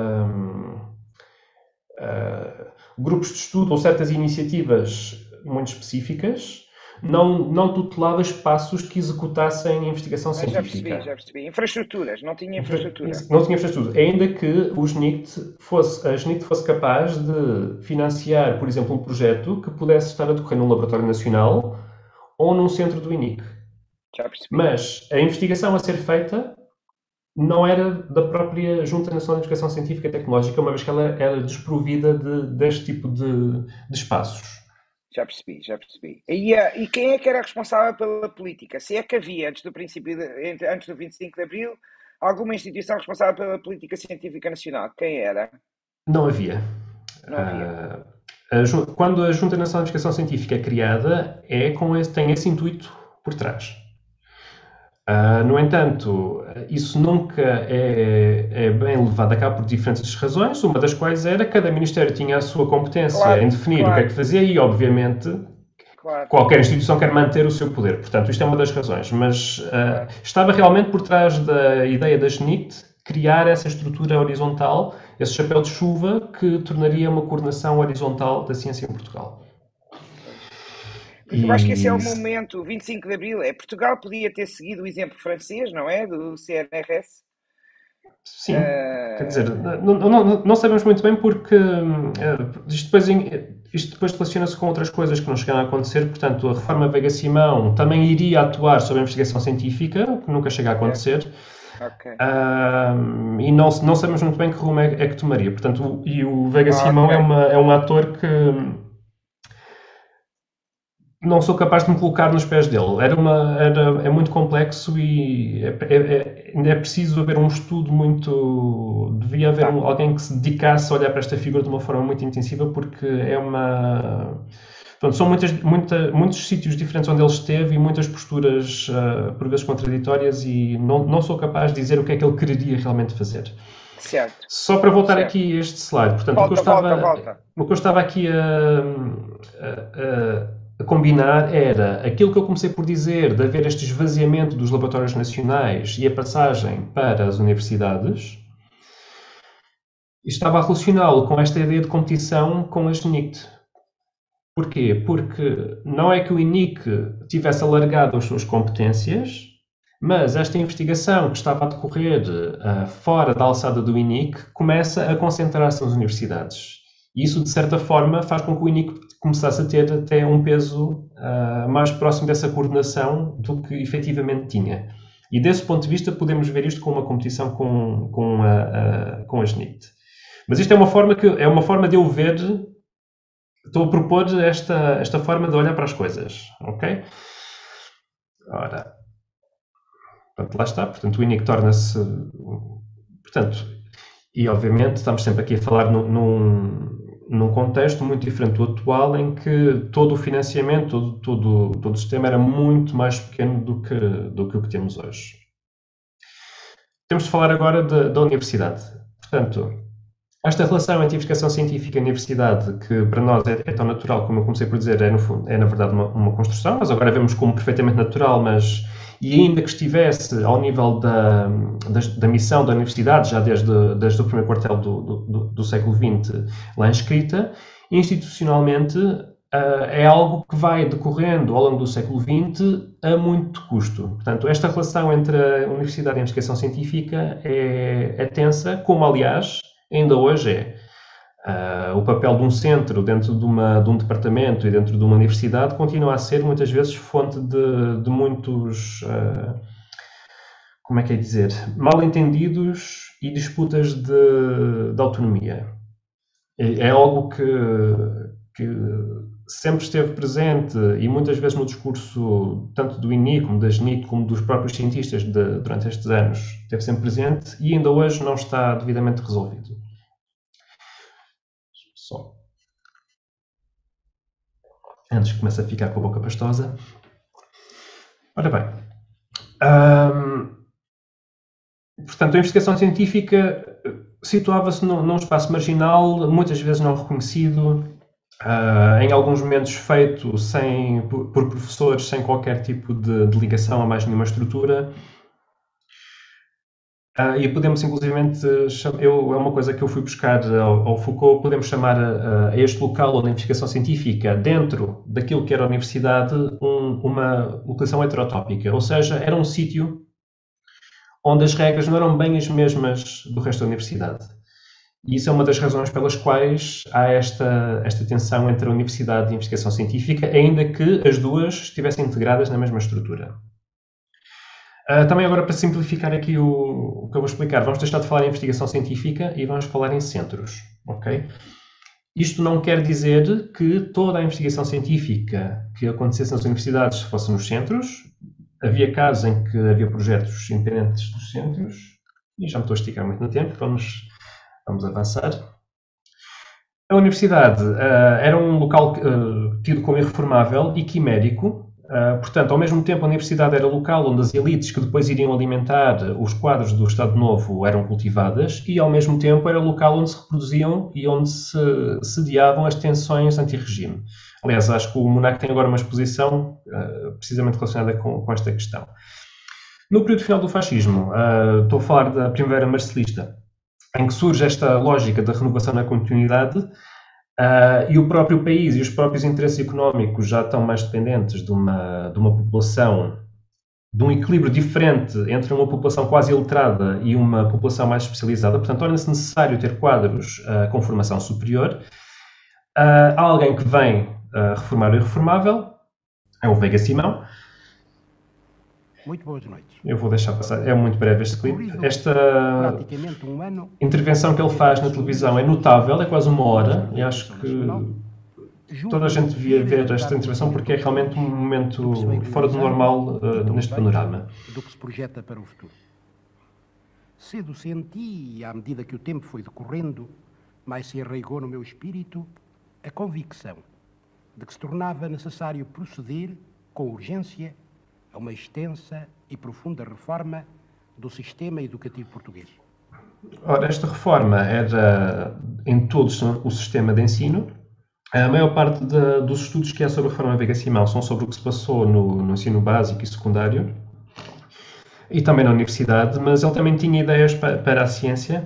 grupos de estudo ou certas iniciativas muito específicas, não tutelava espaços que executassem investigação científica. Já percebi. Infraestruturas, não tinha infraestrutura. Não tinha infraestrutura. Ainda que a SNICT fosse capaz de financiar, por exemplo, um projeto que pudesse estar a decorrer num laboratório nacional ou num centro do INIC. Já percebi. Mas a investigação a ser feita não era da própria Junta Nacional de Investigação Científica e Tecnológica, uma vez que ela era desprovida deste tipo de espaços. Já percebi. E quem é que era responsável pela política? Se é que havia, antes do 25 de Abril, alguma instituição responsável pela política científica nacional? Quem era? Não havia. Quando a Junta Nacional de Investigação Científica é criada, tem esse intuito por trás. No entanto, isso nunca é bem levado a cabo por diferentes razões, uma das quais era que cada Ministério tinha a sua competência em definir o que é que fazia e, obviamente, qualquer instituição quer manter o seu poder. Portanto, isto é uma das razões. Mas estava realmente por trás da ideia da SNICT criar essa estrutura horizontal, esse chapéu de chuva que tornaria uma coordenação horizontal da ciência em Portugal. Eu acho que esse é o momento, o 25 de Abril. Portugal podia ter seguido o exemplo francês, não é? Do CNRS. Sim, quer dizer, não sabemos muito bem porque isto depois relaciona-se com outras coisas que não chegaram a acontecer. Portanto, a reforma Veiga-Simão também iria atuar sobre a investigação científica, que nunca chega a acontecer. Okay. E não sabemos muito bem que rumo é que tomaria. Portanto, o Veiga-Simão é um ator que não sou capaz de me colocar nos pés dele. É muito complexo e é preciso haver um estudo muito... Devia haver alguém que se dedicasse a olhar para esta figura de uma forma muito intensiva, porque é uma... Portanto, são muitos sítios diferentes onde ele esteve e muitas posturas, por vezes, contraditórias, e não sou capaz de dizer o que é que ele quereria realmente fazer. Certo. Só para voltar aqui a este slide. Portanto, volta. O que eu estava aqui a combinar era aquilo que eu comecei por dizer de haver este esvaziamento dos laboratórios nacionais e a passagem para as universidades, e estava a relacioná-lo com esta ideia de competição com a SNICT. Porquê? Porque não é que o INIC tivesse alargado as suas competências, mas esta investigação que estava a decorrer fora da alçada do INIC começa a concentrar-se nas universidades. E isso, de certa forma, faz com que o INIC começasse a ter até um peso mais próximo dessa coordenação do que efetivamente tinha. E desse ponto de vista podemos ver isto como uma competição com a SNICT. Mas isto é uma forma de eu ver... Estou a propor esta forma de olhar para as coisas, ok? Ora, portanto, lá está. Portanto, o INIC torna-se... Portanto, e obviamente estamos sempre aqui a falar num contexto muito diferente do atual, em que todo o financiamento, todo o sistema era muito mais pequeno do que o que temos hoje. Temos de falar agora da universidade. Portanto, esta relação entre investigação científica e universidade, que para nós é tão natural, como eu comecei por dizer, é na verdade uma construção, mas agora vemos como perfeitamente natural, e ainda que estivesse ao nível da missão da universidade, já desde o primeiro quartel do século XX lá inscrita, institucionalmente é algo que vai decorrendo ao longo do século XX a muito custo. Portanto, esta relação entre a universidade e a investigação científica é tensa, como aliás ainda hoje é. O papel de um centro dentro de um departamento e dentro de uma universidade continua a ser muitas vezes fonte de muitos, como é que é dizer, mal-entendidos e disputas de autonomia. É algo que sempre esteve presente e muitas vezes no discurso tanto do INI como da GNIC como dos próprios cientistas durante estes anos esteve sempre presente e ainda hoje não está devidamente resolvido. Só. Antes que comece a ficar com a boca pastosa. Ora bem. Portanto, a investigação científica situava-se num espaço marginal, muitas vezes não reconhecido, em alguns momentos feito por professores sem qualquer tipo de ligação a mais nenhuma estrutura. E podemos, inclusivamente, é uma coisa que eu fui buscar ao Foucault, podemos chamar a este local onde a investigação científica, dentro daquilo que era a universidade, uma localização heterotópica, ou seja, era um sítio onde as regras não eram bem as mesmas do resto da universidade. E isso é uma das razões pelas quais há esta tensão entre a universidade e a investigação científica, ainda que as duas estivessem integradas na mesma estrutura. Também agora, para simplificar aqui o que eu vou explicar, vamos deixar de falar em investigação científica e vamos falar em centros, ok? Isto não quer dizer que toda a investigação científica que acontecesse nas universidades fosse nos centros. Havia casos em que havia projetos independentes dos centros, e já me estou a esticar muito no tempo, vamos avançar. A universidade era um local tido como irreformável e quimérico. Portanto, ao mesmo tempo, a universidade era local onde as elites que depois iriam alimentar os quadros do Estado Novo eram cultivadas e, ao mesmo tempo, era local onde se reproduziam e onde se sediavam as tensões anti-regime. Aliás, acho que o MUNAC tem agora uma exposição precisamente relacionada com esta questão. No período final do fascismo, estou a falar da Primavera Marcelista, em que surge esta lógica da renovação na continuidade, e o próprio país e os próprios interesses económicos já estão mais dependentes de uma população, de um equilíbrio diferente entre uma população quase iletrada e uma população mais especializada. Portanto, torna-se necessário ter quadros com formação superior. Há alguém que vem reformar o irreformável, é o Veiga Simão. Muito boas noites. Eu vou deixar passar, é muito breve este clipe. Esta intervenção que ele faz na televisão é notável, é quase 1 hora, e acho que toda a gente devia ver esta intervenção porque é realmente um momento fora do normal neste panorama. Do que se projeta para o futuro. Cedo senti, e à medida que o tempo foi decorrendo, mais se arraigou no meu espírito a convicção de que se tornava necessário proceder com urgência a uma extensa e profunda reforma do sistema educativo português. Ora, esta reforma era em todo o sistema de ensino. A maior parte dos estudos que há sobre a reforma Veiga Simão são sobre o que se passou no ensino básico e secundário e também na universidade, mas ele também tinha ideias para a ciência.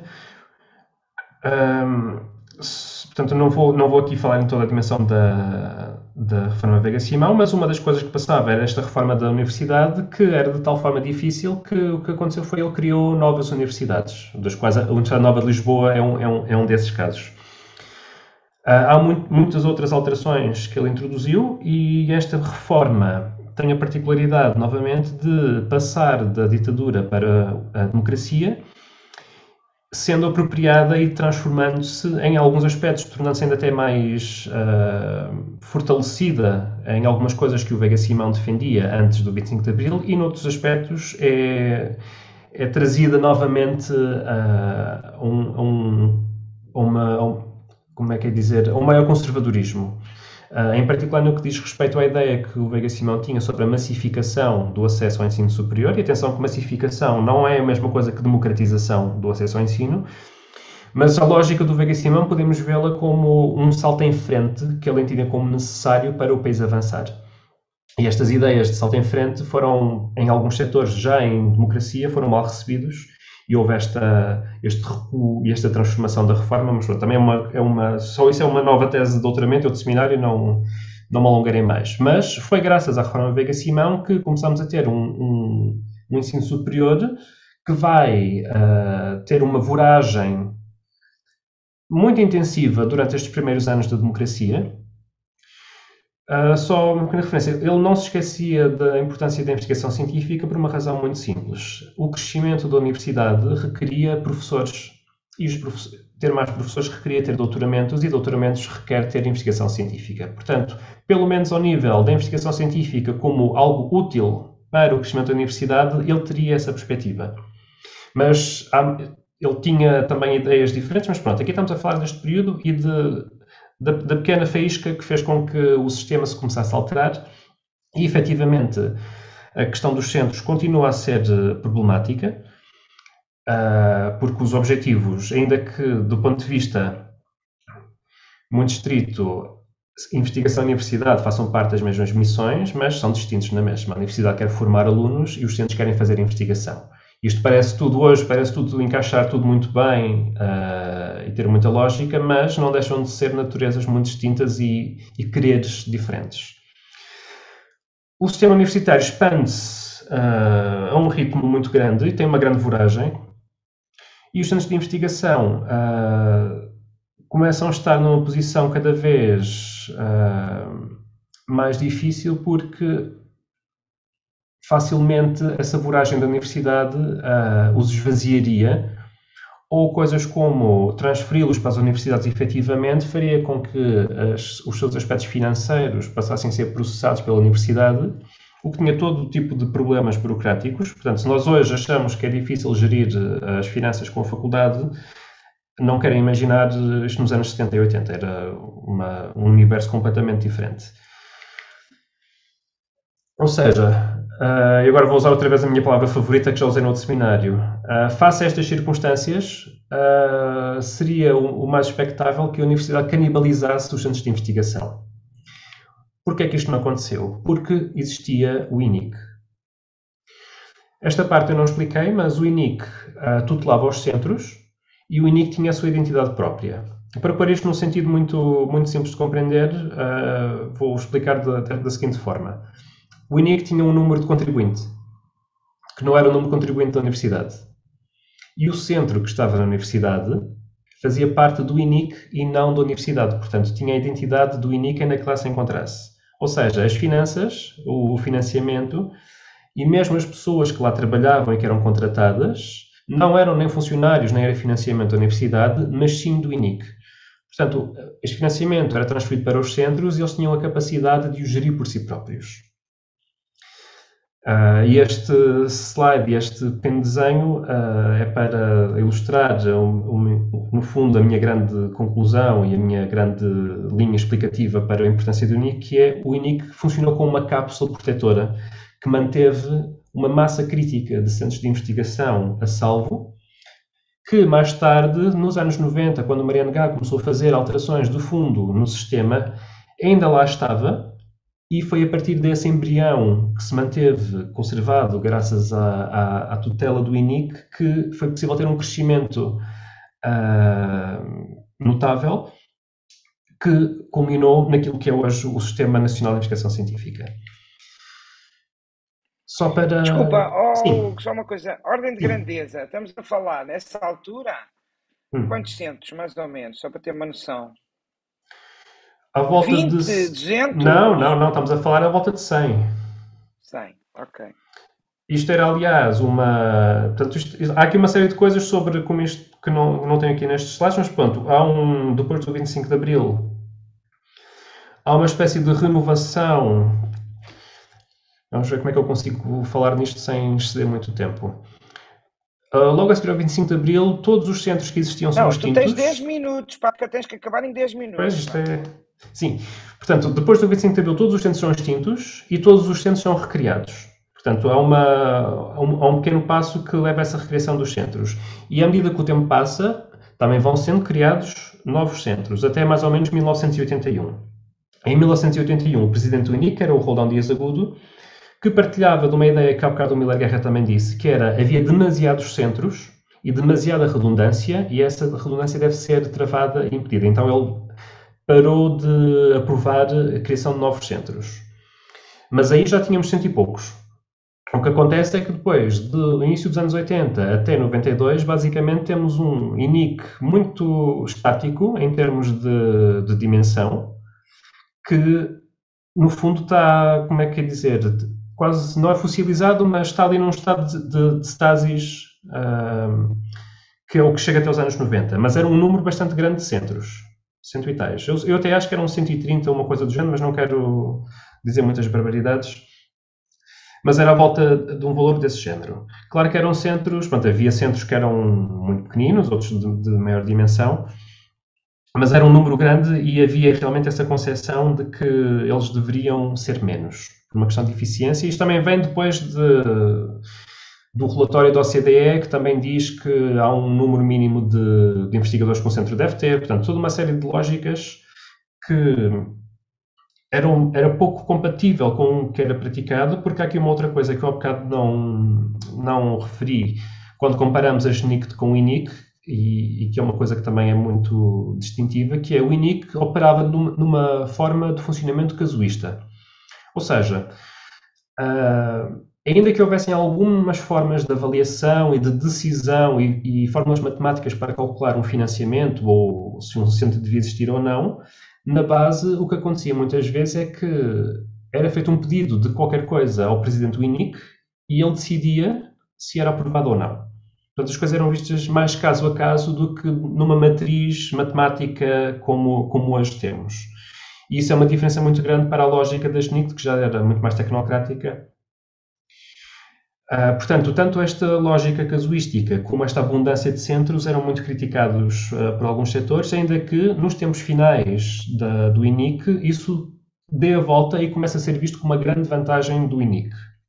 Portanto, não vou aqui falar em toda a dimensão da reforma Veiga Simão, mas uma das coisas que passava era esta reforma da universidade, que era de tal forma difícil que o que aconteceu foi ele criou novas universidades, das quais a Universidade Nova de Lisboa é um desses casos. Há muitas outras alterações que ele introduziu e esta reforma tem a particularidade, novamente, de passar da ditadura para a democracia, sendo apropriada e transformando-se em alguns aspectos, tornando-se ainda até mais fortalecida em algumas coisas que o Veiga Simão defendia antes do 25 de Abril e, noutros aspectos, é trazida novamente a um maior conservadorismo. Em particular no que diz respeito à ideia que o Veiga Simão tinha sobre a massificação do acesso ao ensino superior, e atenção que massificação não é a mesma coisa que democratização do acesso ao ensino, mas a lógica do Veiga Simão podemos vê-la como um salto em frente que ele entendia como necessário para o país avançar. E estas ideias de salto em frente foram, em alguns setores, já em democracia, foram mal recebidos, e houve este recuo e esta transformação da reforma, mas também só isso é uma nova tese de doutoramento ou de seminário, não me alongarei mais. Mas foi graças à Reforma Veiga Simão que começámos a ter um ensino superior que vai ter uma voragem muito intensiva durante estes primeiros anos da democracia. Só uma pequena referência, ele não se esquecia da importância da investigação científica por uma razão muito simples. O crescimento da universidade requeria professores, e ter mais professores requeria ter doutoramentos, e doutoramentos requer ter investigação científica. Portanto, pelo menos ao nível da investigação científica como algo útil para o crescimento da universidade, ele teria essa perspectiva. Mas ele tinha também ideias diferentes, mas pronto, aqui estamos a falar deste período e da pequena faísca que fez com que o sistema se começasse a alterar, e efetivamente a questão dos centros continua a ser problemática, porque os objetivos, ainda que do ponto de vista muito estrito, investigação e universidade façam parte das mesmas missões, mas são distintos na mesma. A universidade quer formar alunos e os centros querem fazer investigação. Isto parece tudo encaixar tudo muito bem e ter muita lógica, mas não deixam de ser naturezas muito distintas e quereres diferentes. O sistema universitário expande-se a um ritmo muito grande e tem uma grande voragem, e os centros de investigação começam a estar numa posição cada vez mais difícil, porque facilmente essa voragem da universidade os esvaziaria, ou coisas como transferi-los para as universidades efetivamente faria com que os seus aspectos financeiros passassem a ser processados pela universidade, o que tinha todo o tipo de problemas burocráticos. Portanto, se nós hoje achamos que é difícil gerir as finanças com a faculdade, não querem imaginar isto nos anos 70 e 80, era um universo completamente diferente. Ou seja, e agora vou usar outra vez a minha palavra favorita que já usei no outro seminário. Face a estas circunstâncias, seria o mais expectável que a universidade canibalizasse os centros de investigação. Porquê é que isto não aconteceu? Porque existia o INIC. Esta parte eu não expliquei, mas o INIC tutelava os centros e o INIC tinha a sua identidade própria. Para pôr isto num sentido muito, muito simples de compreender, vou explicar da seguinte forma. O INIC tinha um número de contribuinte, que não era o número de contribuinte da universidade. E o centro que estava na universidade fazia parte do INIC e não da universidade. Portanto, tinha a identidade do INIC ainda que lá se encontrasse. Ou seja, as finanças, o financiamento e mesmo as pessoas que lá trabalhavam e que eram contratadas não eram nem funcionários, nem era financiamento da universidade, mas sim do INIC. Portanto, este financiamento era transferido para os centros e eles tinham a capacidade de o gerir por si próprios. E este slide, este pequeno desenho, é para ilustrar, no fundo, a minha grande conclusão e a minha grande linha explicativa para a importância do INIC, que é o INIC funcionou como uma cápsula protetora que manteve uma massa crítica de centros de investigação a salvo, que mais tarde, nos anos 90, quando o Mariano Gá começou a fazer alterações de fundo no sistema, ainda lá estava. E foi a partir desse embrião que se manteve conservado graças à tutela do INIC que foi possível ter um crescimento notável que culminou naquilo que é hoje o Sistema Nacional de Investigação Científica. Só para... Desculpa, só uma coisa. Ordem de grandeza. Estamos a falar, nessa altura, quantos centros, mais ou menos, só para ter uma noção? À volta 20, de... 200? Não, estamos a falar à volta de 100. 100, ok. Isto era, aliás, uma... Portanto, há aqui uma série de coisas sobre como isto, que não tenho aqui nestes slides, mas pronto, depois do 25 de Abril, há uma espécie de renovação. Vamos ver como é que eu consigo falar nisto sem exceder muito tempo. Logo a seguir ao 25 de Abril, todos os centros que existiam são extintos. Não, tu tens 10 minutos, pá, tens que acabar em 10 minutos. Pois, isto é... Sim. Portanto, depois do 25 de Abril, todos os centros são extintos e todos os centros são recriados. Portanto, há um pequeno passo que leva a essa recriação dos centros. E à medida que o tempo passa, também vão sendo criados novos centros, até mais ou menos 1981. Em 1981, o presidente do INIC era o Roldão Dias Agudo, que partilhava de uma ideia que há bocado o Miller Guerra também disse, que era, havia demasiados centros e demasiada redundância, e essa redundância deve ser travada e impedida. Então ele parou de aprovar a criação de novos centros. Mas aí já tínhamos 100 e poucos. O que acontece é que depois do início dos anos 80 até 92, basicamente temos um INIC muito estático em termos de dimensão, que no fundo está, como é que é dizer, quase não é fossilizado, mas está ali num estado de stasis, que é o que chega até os anos 90. Mas era um número bastante grande de centros, 100 e tais. Eu até acho que eram 130, uma coisa do género, mas não quero dizer muitas barbaridades. Mas era à volta de um valor desse género. Claro que eram centros, pronto, havia centros que eram muito pequeninos, outros de maior dimensão, mas era um número grande e havia realmente essa concepção de que eles deveriam ser menos, por uma questão de eficiência. Isto também vem depois do relatório da OCDE, que também diz que há um número mínimo de investigadores que um centro deve ter, portanto, toda uma série de lógicas que era pouco compatível com o que era praticado, porque há aqui uma outra coisa que eu há bocado não referi, quando comparamos a GNIC com o INIC, e que é uma coisa que também é muito distintiva, que é o INIC operava numa forma de funcionamento casuísta. Ou seja, ainda que houvessem algumas formas de avaliação e de decisão e fórmulas matemáticas para calcular um financiamento ou se um centro devia existir ou não, na base o que acontecia muitas vezes é que era feito um pedido de qualquer coisa ao presidente do INIC e ele decidia se era aprovado ou não. Portanto, as coisas eram vistas mais caso a caso do que numa matriz matemática como hoje temos. E isso é uma diferença muito grande para a lógica da GNIC, que já era muito mais tecnocrática. Portanto, tanto esta lógica casuística como esta abundância de centros eram muito criticados por alguns setores, ainda que nos tempos finais do INIC isso dê a volta e começa a ser visto como uma grande vantagem do INIC.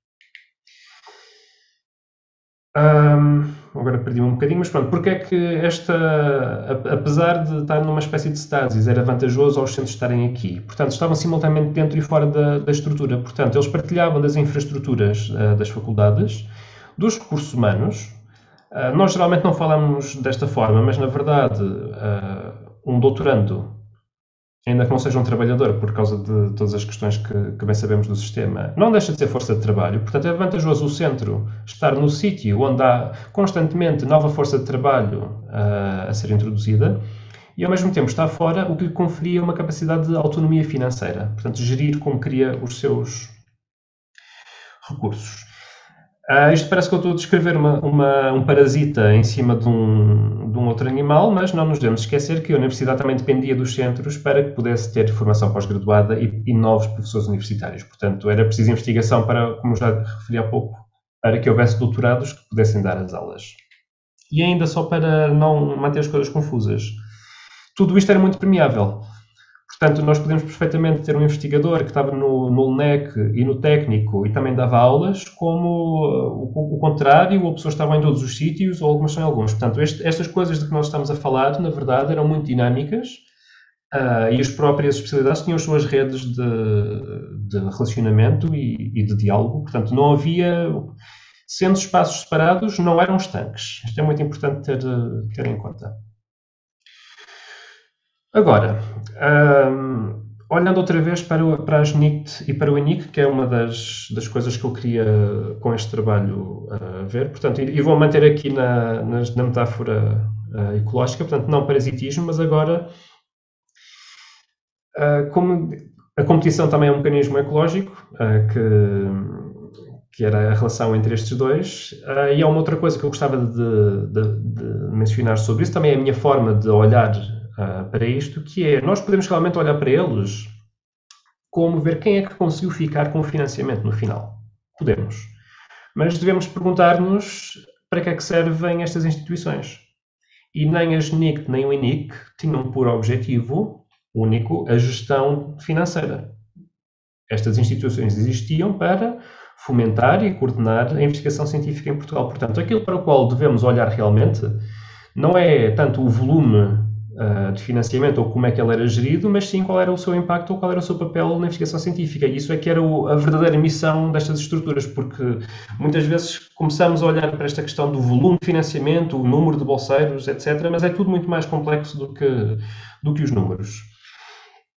Agora perdi-me um bocadinho, mas pronto, porque é que apesar de estar numa espécie de stasis, era vantajoso aos centros estarem aqui? Portanto, estavam simultaneamente dentro e fora da estrutura. Portanto, eles partilhavam das infraestruturas das faculdades, dos recursos humanos. Nós geralmente não falamos desta forma, mas na verdade um doutorando, ainda que não seja um trabalhador por causa de todas as questões que bem sabemos do sistema, não deixa de ser força de trabalho. Portanto, é vantajoso o centro estar no sítio onde há constantemente nova força de trabalho a ser introduzida e, ao mesmo tempo, está fora, o que lhe conferia uma capacidade de autonomia financeira. Portanto, gerir como queria os seus recursos. Isto parece que eu estou a descrever um parasita em cima de um outro animal, mas não nos devemos esquecer que a universidade também dependia dos centros para que pudesse ter formação pós-graduada e novos professores universitários. Portanto, era preciso investigação para, como já referi há pouco, para que houvesse doutorados que pudessem dar as aulas. E ainda só para não manter as coisas confusas, tudo isto era muito permeável. Portanto, nós podemos perfeitamente ter um investigador que estava no LNEC e no técnico e também dava aulas, como o contrário, ou pessoas que estavam em todos os sítios, ou algumas são em alguns. Portanto, estas coisas de que nós estamos a falar, na verdade, eram muito dinâmicas e as próprias especialidades tinham as suas redes de relacionamento e de diálogo. Portanto, não havia... Sendo espaços separados, não eram estanques. Isto é muito importante ter em conta. Agora, olhando outra vez para a GNIC e para o INIC, que é uma das coisas que eu queria com este trabalho ver, portanto, e vou manter aqui na metáfora ecológica, portanto, não parasitismo, mas agora, como a competição também é um mecanismo ecológico, que era a relação entre estes dois, e há uma outra coisa que eu gostava de mencionar sobre isso, também é a minha forma de olhar para isto, que é, nós podemos realmente olhar para eles como ver quem é que conseguiu ficar com o financiamento no final. Podemos. Mas devemos perguntar-nos para que é que servem estas instituições. E nem a GNIC nem o INIC tinham por objetivo único a gestão financeira. Estas instituições existiam para fomentar e coordenar a investigação científica em Portugal. Portanto, aquilo para o qual devemos olhar realmente não é tanto o volume de financiamento ou como é que ele era gerido, mas sim qual era o seu impacto ou qual era o seu papel na investigação científica. E isso é que era a verdadeira missão destas estruturas, porque muitas vezes começamos a olhar para esta questão do volume de financiamento, o número de bolseiros, etc., mas é tudo muito mais complexo do que os números.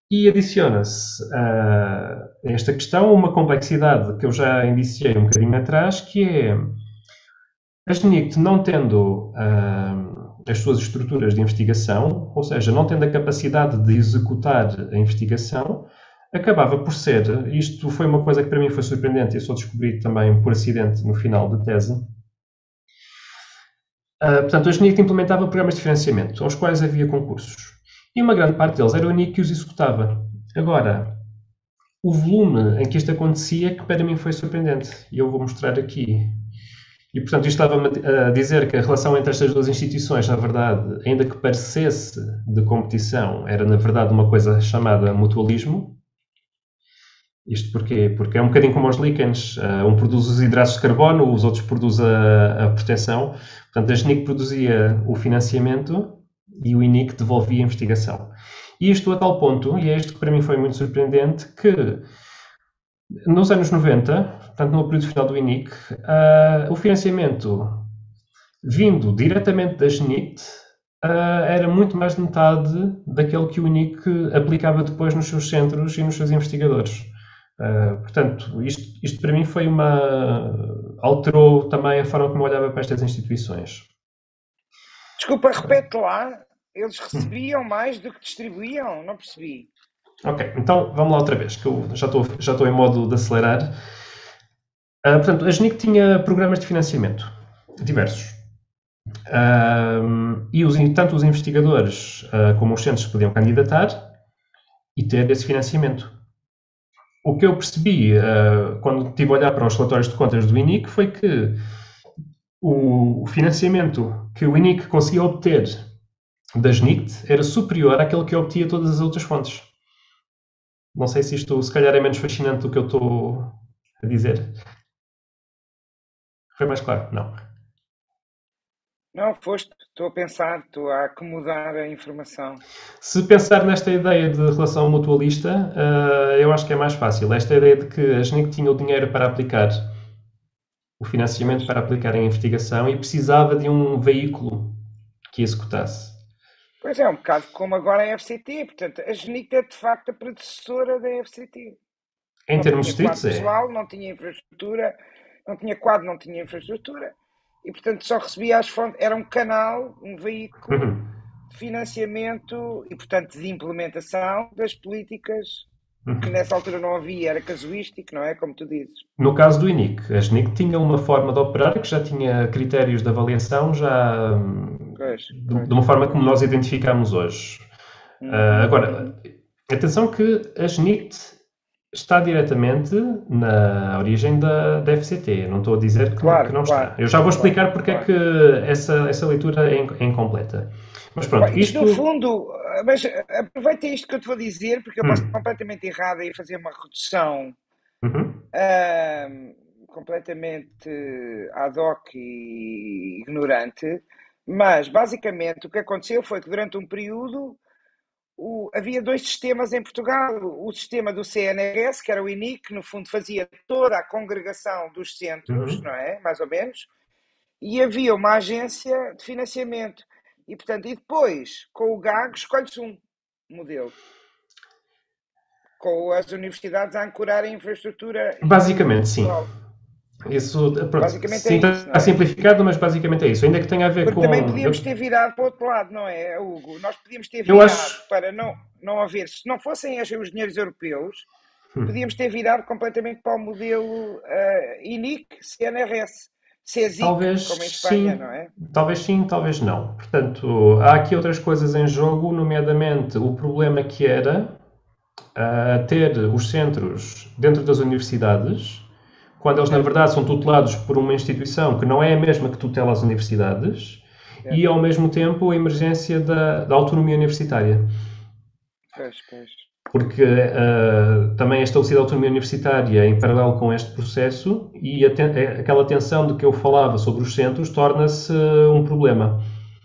E adiciona-se a esta questão uma complexidade que eu já indiciei um bocadinho atrás, que é a SNICT não tendo as suas estruturas de investigação, ou seja, não tendo a capacidade de executar a investigação, acabava por ser, isto foi uma coisa que para mim foi surpreendente, eu só descobri também por acidente no final da tese. Portanto, a SNICT implementava programas de financiamento, aos quais havia concursos. E uma grande parte deles era o INIC que os executava. Agora, o volume em que isto acontecia que para mim foi surpreendente. E eu vou mostrar aqui. E, portanto, isto estava-me a dizer que a relação entre estas duas instituições, na verdade, ainda que parecesse de competição, era, na verdade, uma coisa chamada mutualismo. Isto porquê? Porque é um bocadinho como os líquens. Um produz os hidratos de carbono, os outros produzem a proteção. Portanto, a SNIC produzia o financiamento e o INIC devolvia a investigação. E isto a tal ponto, e é isto que para mim foi muito surpreendente, que nos anos 90, portanto no período final do INIC, o financiamento vindo diretamente da SNICT era muito mais de metade daquele que o INIC aplicava depois nos seus centros e nos seus investigadores. Portanto, isto para mim foi alterou também a forma como eu olhava para estas instituições. Desculpa, repete lá. Eles recebiam mais do que distribuíam? Não percebi. Ok, então vamos lá outra vez, que eu já estou em modo de acelerar. Portanto, a SNIC tinha programas de financiamento, diversos. E tanto os investigadores como os centros podiam candidatar e ter esse financiamento. O que eu percebi quando estive a olhar para os relatórios de contas do INIC foi que o financiamento que o INIC conseguia obter da SNICT era superior àquele que obtia todas as outras fontes. Não sei se isto, se calhar, é menos fascinante do que eu estou a dizer. Foi mais claro? Não. Não, foste. Estou a pensar, estou a acomodar a informação. Se pensar nesta ideia de relação mutualista, eu acho que é mais fácil. Esta ideia de que a SNICT tinha o dinheiro para aplicar o financiamento para aplicar em investigação e precisava de um veículo que executasse. Pois é, um bocado como agora a FCT. Portanto, a SNICT é de facto a predecessora da FCT. Em termos estritos, é. Pessoal, não tinha infraestrutura, não tinha quadro, não tinha infraestrutura. E, portanto, só recebia as fontes. Era um canal, um veículo de financiamento e, portanto, de implementação das políticas que nessa altura não havia. Era casuístico, não é? Como tu dizes. No caso do INIC, a SNIC tinha uma forma de operar que já tinha critérios de avaliação de uma forma como nós identificamos hoje. Agora, atenção que a SNIC está diretamente na origem da FCT. Não estou a dizer que não está. Eu já vou explicar porque é que essa leitura é incompleta. Mas pronto, isto... No fundo, mas aproveita isto que eu te vou dizer, porque eu posso estar completamente errada e fazer uma redução completamente ad hoc e ignorante, mas basicamente o que aconteceu foi que durante um período havia dois sistemas em Portugal. O sistema do CNRS, que era o INIC, que no fundo fazia toda a congregação dos centros, não é? Mais ou menos. E havia uma agência de financiamento. E, portanto, e depois, com o GAG, escolhe-se um modelo. Com as universidades a ancorarem a infraestrutura. Basicamente, sim. Isso, basicamente sim, é isso, está simplificado, mas basicamente é isso. Ainda que tenha a ver porque com... também podíamos ter virado para o outro lado, não é, Hugo? Nós podíamos ter virado para não haver... Se não fossem os dinheiros europeus, podíamos ter virado completamente para o modelo INIC, CNRS. CESIC, talvez como em Espanha, sim, não é? Talvez sim, talvez não. Portanto, há aqui outras coisas em jogo, nomeadamente o problema que era ter os centros dentro das universidades, quando eles na verdade são tutelados por uma instituição que não é a mesma que tutela as universidades, e ao mesmo tempo a emergência da autonomia universitária. Pois. Porque também é estabelecida a autonomia universitária em paralelo com este processo e aquela tensão de que eu falava sobre os centros torna-se um problema.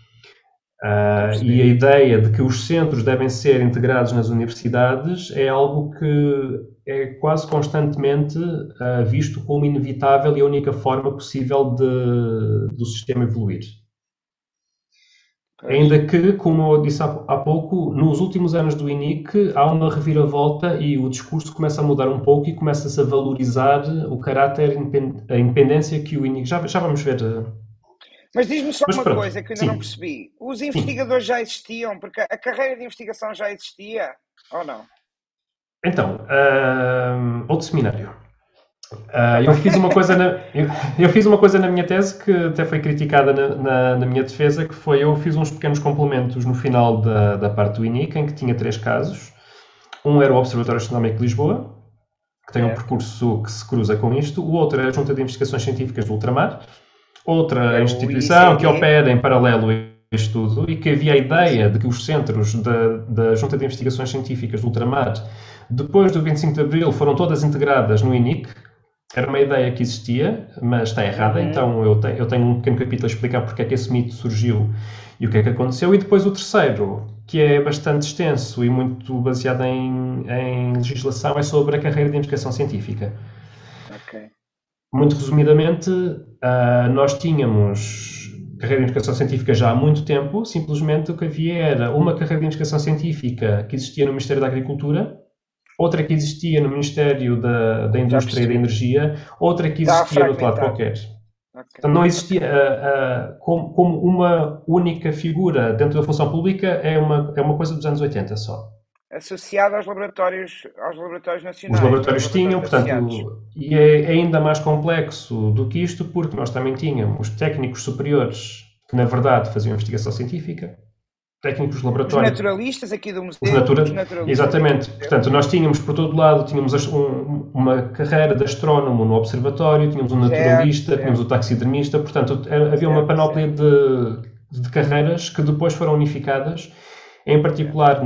E a ideia de que os centros devem ser integrados nas universidades é algo que é quase constantemente visto como inevitável e a única forma possível do sistema evoluir. Ainda que, como eu disse há pouco, nos últimos anos do INIC há uma reviravolta e o discurso começa a mudar um pouco e começa-se a valorizar o caráter, a independência que o INIC... Já vamos ver. Mas diz-me só Mas uma pronto, coisa que eu ainda sim. não percebi. Os investigadores já existiam? Porque a carreira de investigação já existia? Ou não? Então, outro seminário. Eu fiz uma coisa na minha tese que até foi criticada na minha defesa, que foi, eu fiz uns pequenos complementos no final da parte do INIC, em que tinha 3 casos. Um era o Observatório Astronómico de Lisboa, que tem um percurso que se cruza com isto. O outro é a Junta de Investigações Científicas do Ultramar. Outra instituição que opera em paralelo a isto tudo e que havia a ideia de que os centros da Junta de Investigações Científicas do Ultramar, depois do 25 de Abril, foram todas integradas no INIC. Era uma ideia que existia, mas está errada, então eu tenho um pequeno capítulo a explicar porque é que esse mito surgiu e o que é que aconteceu. E depois o terceiro, que é bastante extenso e muito baseado em legislação, é sobre a carreira de investigação científica. Ok. Muito resumidamente, nós tínhamos carreira de investigação científica já há muito tempo, simplesmente o que havia era uma carreira de investigação científica que existia no Ministério da Agricultura, outra que existia no Ministério da Indústria e da Energia, outra que existia do outro lado qualquer. Então não existia como uma única figura dentro da função pública, é uma coisa dos anos 80 só. Associada aos laboratórios nacionais. Os laboratórios tinham, portanto, e é ainda mais complexo do que isto, porque nós também tínhamos técnicos superiores que, na verdade, faziam investigação científica, técnicos de laboratório. Os naturalistas aqui do museu. Exatamente. Portanto, nós tínhamos, por todo lado, tínhamos uma carreira de astrónomo no observatório, tínhamos um naturalista, tínhamos o taxidermista, portanto, havia uma panóplia de carreiras que depois foram unificadas, em particular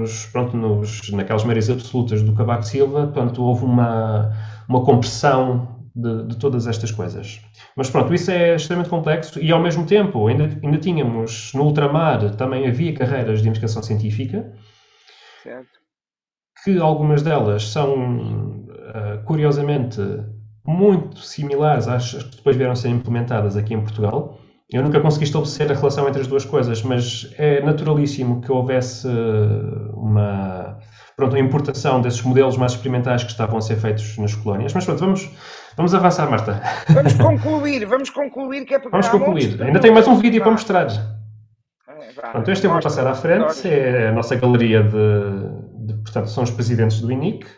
naquelas meias absolutas do Cavaco Silva, portanto, houve uma compressão de todas estas coisas. Mas pronto, isso é extremamente complexo e ao mesmo tempo ainda tínhamos no ultramar, também havia carreiras de investigação científica, certo, que algumas delas são, curiosamente, muito similares às que depois vieram a ser implementadas aqui em Portugal. Eu nunca consegui estabelecer a relação entre as duas coisas, mas é naturalíssimo que houvesse uma importação desses modelos mais experimentais que estavam a ser feitos nas colónias. Mas pronto, vamos avançar, Marta. Vamos concluir que é para... Vamos concluir. Ainda tenho mais um vídeo para mostrar. Pronto, este eu vou passar à frente. É a nossa galeria portanto, são os presidentes do INIC.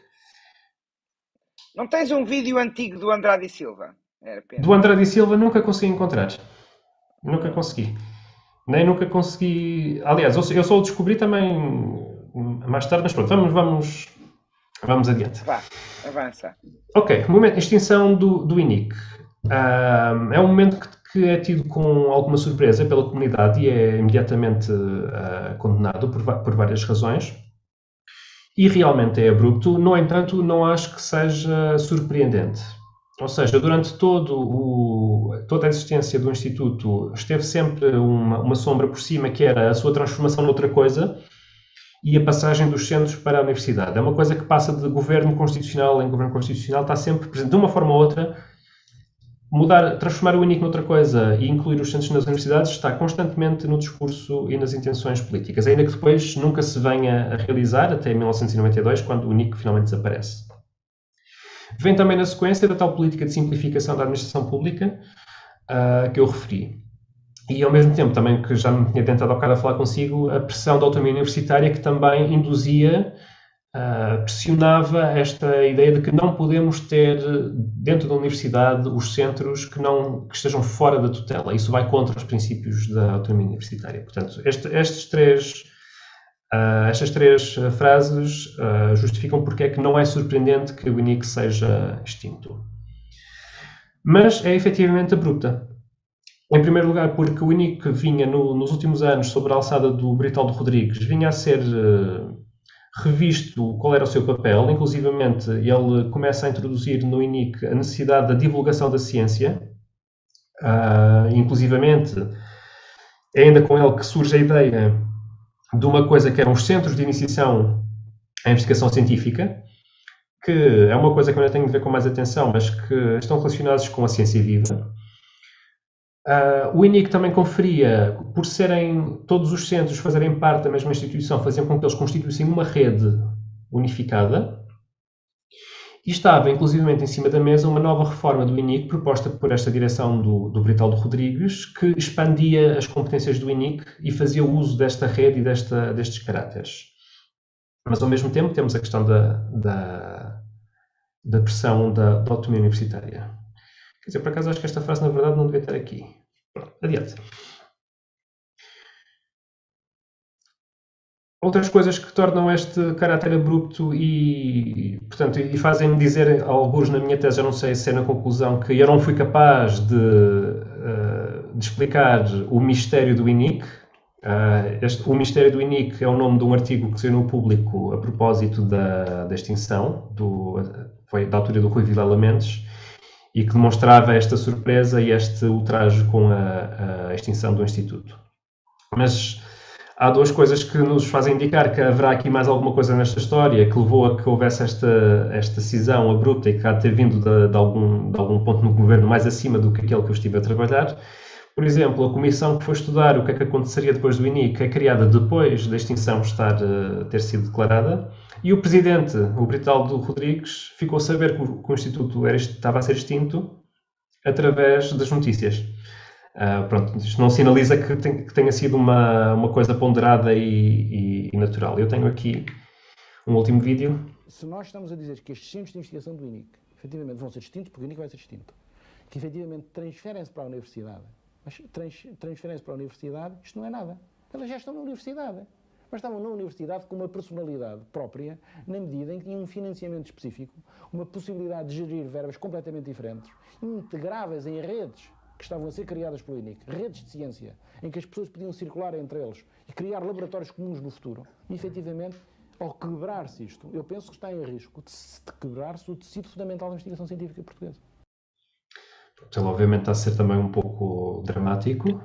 Não tens um vídeo antigo do Andrade e Silva? Do Andrade e Silva nunca consegui encontrar. Nunca consegui. Nem nunca consegui... Aliás, eu só o descobri também mais tarde, mas pronto, vamos adiante. Vá, avança. Ok, momento, extinção do INIC. É um momento que é tido com alguma surpresa pela comunidade e é imediatamente condenado por várias razões. E realmente é abrupto, no entanto, não acho que seja surpreendente. Ou seja, durante toda a existência do Instituto esteve sempre uma sombra por cima, que era a sua transformação noutra coisa e a passagem dos centros para a universidade. É uma coisa que passa de governo constitucional em governo constitucional, está sempre presente de uma forma ou outra. Transformar o INIC noutra coisa e incluir os centros nas universidades está constantemente no discurso e nas intenções políticas, ainda que depois nunca se venha a realizar, até 1992, quando o INIC finalmente desaparece. Vem também na sequência da tal política de simplificação da administração pública que eu referi. E ao mesmo tempo, também que já me tinha tentado há bocado a falar consigo, a pressão da autonomia universitária que também induzia, pressionava esta ideia de que não podemos ter dentro da universidade os centros que estejam fora da tutela. Isso vai contra os princípios da autonomia universitária. Portanto, estas três frases justificam porque é que não é surpreendente que o INIC seja extinto. Mas é efetivamente abrupta. Em primeiro lugar, porque o INIC vinha nos últimos anos, sob a alçada do Britaldo Rodrigues, vinha a ser revisto qual era o seu papel. Inclusivamente, ele começa a introduzir no INIC a necessidade da divulgação da ciência. Inclusivamente, é ainda com ele que surge a ideia de uma coisa que eram os centros de iniciação à investigação científica, que é uma coisa que eu ainda tenho de ver com mais atenção, mas que estão relacionados com a ciência viva. O INIC também conferia, por serem todos os centros fazerem parte da mesma instituição, faziam com que eles constituíssem uma rede unificada. E estava, inclusivamente, em cima da mesa uma nova reforma do INIC, proposta por esta direção do Britaldo Rodrigues, que expandia as competências do INIC e fazia uso desta rede e destes caráteres. Mas, ao mesmo tempo, temos a questão da pressão da autonomia universitária. Quer dizer, por acaso, acho que esta frase, na verdade, não devia estar aqui. Pronto, adiante. Outras coisas que tornam este caráter abrupto e fazem-me dizer, alguns na minha tese, já não sei se é na conclusão, que eu não fui capaz de explicar o mistério do INIC. O mistério do INIC é o nome de um artigo que saiu no Público a propósito da extinção, foi da autoria do Rui Vilela Mendes, e que demonstrava esta surpresa e este ultraje com a extinção do Instituto. Mas há duas coisas que nos fazem indicar que haverá aqui mais alguma coisa nesta história que levou a que houvesse esta cisão abrupta e que há de ter vindo de algum ponto no governo mais acima do que aquele que eu estive a trabalhar. Por exemplo, a comissão que foi estudar o que é que aconteceria depois do INIC é criada depois da extinção ter sido declarada, e o presidente, o Britaldo Rodrigues, ficou a saber que o Instituto estava a ser extinto através das notícias. Pronto, isto não sinaliza que tenha sido uma coisa ponderada e natural. Eu tenho aqui um último vídeo. Se nós estamos a dizer que estes centros de investigação do INIC efetivamente vão ser extintos, porque o INIC vai ser extinto, que efetivamente transferem-se para a universidade, mas transferem-se para a universidade, isto não é nada. Elas já estão na universidade. Mas estavam na universidade com uma personalidade própria, na medida em que tinham um financiamento específico, uma possibilidade de gerir verbas completamente diferentes, integráveis em redes que estavam a ser criadas pelo INIC, redes de ciência, em que as pessoas podiam circular entre eles e criar laboratórios comuns no futuro. E, efetivamente, ao quebrar-se isto, eu penso que está em risco de quebrar-se o tecido fundamental da investigação científica portuguesa. Ele, obviamente, está a ser também um pouco dramático.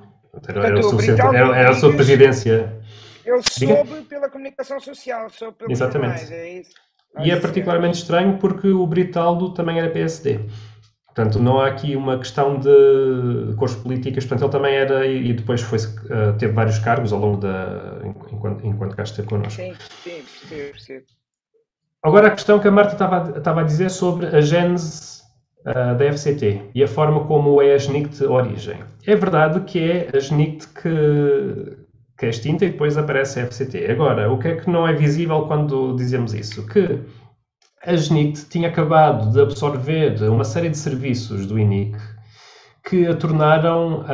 Era a sua presidência. Ele soube pela comunicação social, soube pelos jornais, é isso? E é particularmente estranho porque o Britaldo também era PSD. Portanto, não há aqui uma questão de cores políticas. Portanto, ele também era e depois teve vários cargos ao longo enquanto cá esteve connosco. Sim, percebo. Agora, a questão que a Marta estava a dizer sobre a gênese da FCT e a forma como é a GNICT de origem. É verdade que é a GNICT que é extinta e depois aparece a FCT. Agora, o que é que não é visível quando dizemos isso? Que a GNICT tinha acabado de absorver uma série de serviços do INIC que a tornaram,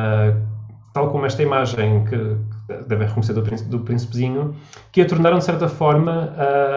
tal como esta imagem que devem reconhecer do Príncipezinho, que a tornaram, de certa forma,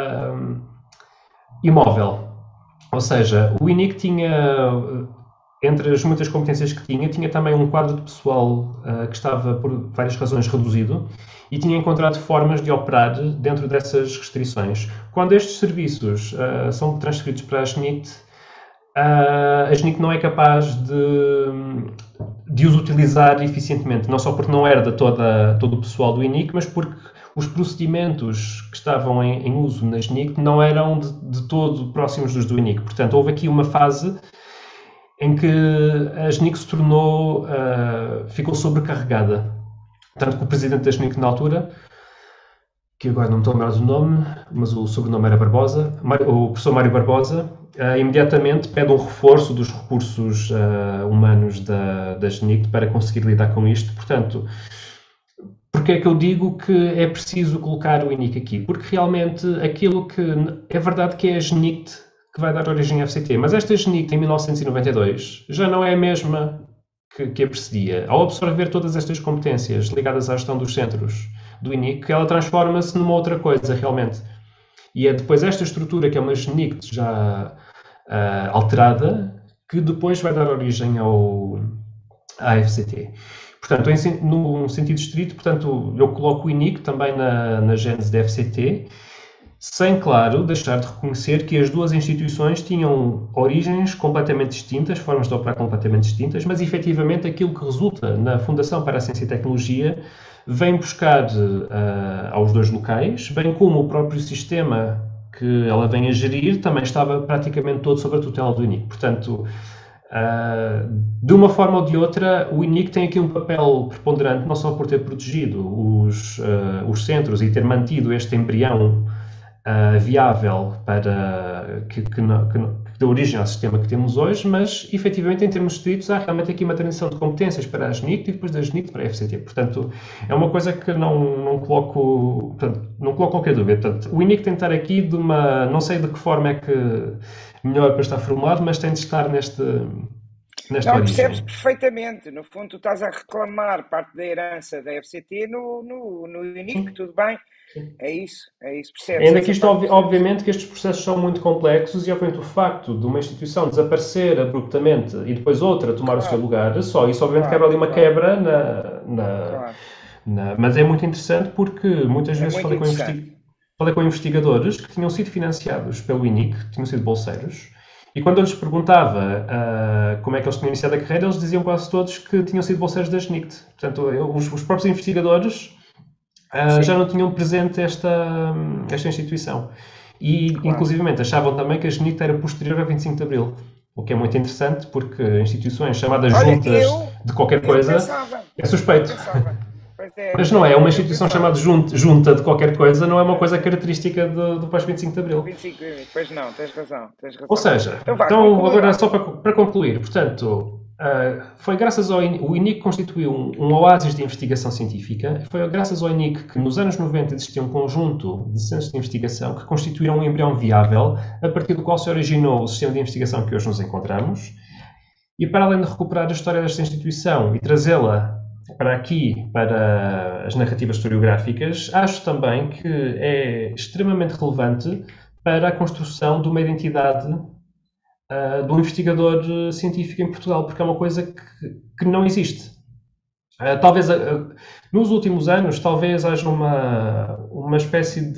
imóvel. Ou seja, o INIC tinha, entre as muitas competências que tinha também um quadro de pessoal que estava, por várias razões, reduzido e tinha encontrado formas de operar dentro dessas restrições. Quando estes serviços são transferidos para a GNICT não é capaz de os utilizar eficientemente, não só porque não herda todo o pessoal do INIC, mas porque os procedimentos que estavam em uso na GNICT não eram de todo próximos dos do INIC. Portanto, houve aqui uma fase em que a GNIC se ficou sobrecarregada. Tanto que o presidente da GNIC na altura, que agora não me estou a lembrar do nome, mas o sobrenome era Barbosa, o professor Mário Barbosa, imediatamente pede um reforço dos recursos humanos da GNIC para conseguir lidar com isto. Portanto, porque é que eu digo que é preciso colocar o INIC aqui? Porque realmente aquilo que é verdade que é a GNIC que vai dar origem à FCT, mas esta GNIC em 1992 já não é a mesma que a precedia. Ao absorver todas estas competências ligadas à gestão dos centros do INIC, ela transforma-se numa outra coisa realmente. E é depois esta estrutura, que é uma GNIC já alterada, que depois vai dar origem à FCT. Portanto, num sentido estrito, portanto, eu coloco o INIC também na gênese da FCT, sem, claro, deixar de reconhecer que as duas instituições tinham origens completamente distintas, formas de operar completamente distintas, mas, efetivamente, aquilo que resulta na Fundação para a Ciência e Tecnologia vem buscar aos dois locais, bem como o próprio sistema que ela vem a gerir também estava praticamente todo sob a tutela do INIC. Portanto, De uma forma ou de outra, o INIC tem aqui um papel preponderante, não só por ter protegido os centros e ter mantido este embrião viável para que deu origem ao sistema que temos hoje, mas efetivamente em termos estritos há realmente aqui uma transição de competências para a GNICT e depois da GNICT para a FCT. Portanto, é uma coisa que não coloco qualquer dúvida. Portanto, o INIC tem de estar aqui de uma, não sei de que forma é que melhor para estar formulado, mas tem de estar nesta Não, origem. percebes perfeitamente. No fundo, tu estás a reclamar parte da herança da FCT no INIC, tudo bem? É isso, percebes? Ainda que isto, obviamente, que estes processos são muito complexos e, obviamente, o facto de uma instituição desaparecer abruptamente e depois outra tomar o seu lugar, só isso, obviamente, quebra ali uma quebra mas é muito interessante porque muitas vezes falei com investigadores que tinham sido financiados pelo INIC, tinham sido bolseiros, e quando eu lhes perguntava como é que eles tinham iniciado a carreira, eles diziam quase todos que tinham sido bolseiros da GNICT. Portanto, os próprios investigadores já não tinham presente esta instituição. E, inclusivamente, achavam também que a GNICT era posterior a 25 de Abril. O que é muito interessante, porque instituições chamadas juntas de qualquer coisa é suspeito. Mas não é, uma instituição chamada junta de qualquer coisa não é uma coisa característica do pós-25 de Abril. 25 de Abril, pois não, tens razão. Ou seja, então agora só para concluir, portanto, foi graças ao INIC, o INIC constituiu um oásis de investigação científica, foi graças ao INIC que nos anos 90 existia um conjunto de centros de investigação que constituíram um embrião viável, a partir do qual se originou o sistema de investigação que hoje nos encontramos, e para além de recuperar a história desta instituição e trazê-la para aqui, para as narrativas historiográficas, acho também que é extremamente relevante para a construção de uma identidade de um investigador científico em Portugal, porque é uma coisa que não existe. Talvez, nos últimos anos, talvez haja uma espécie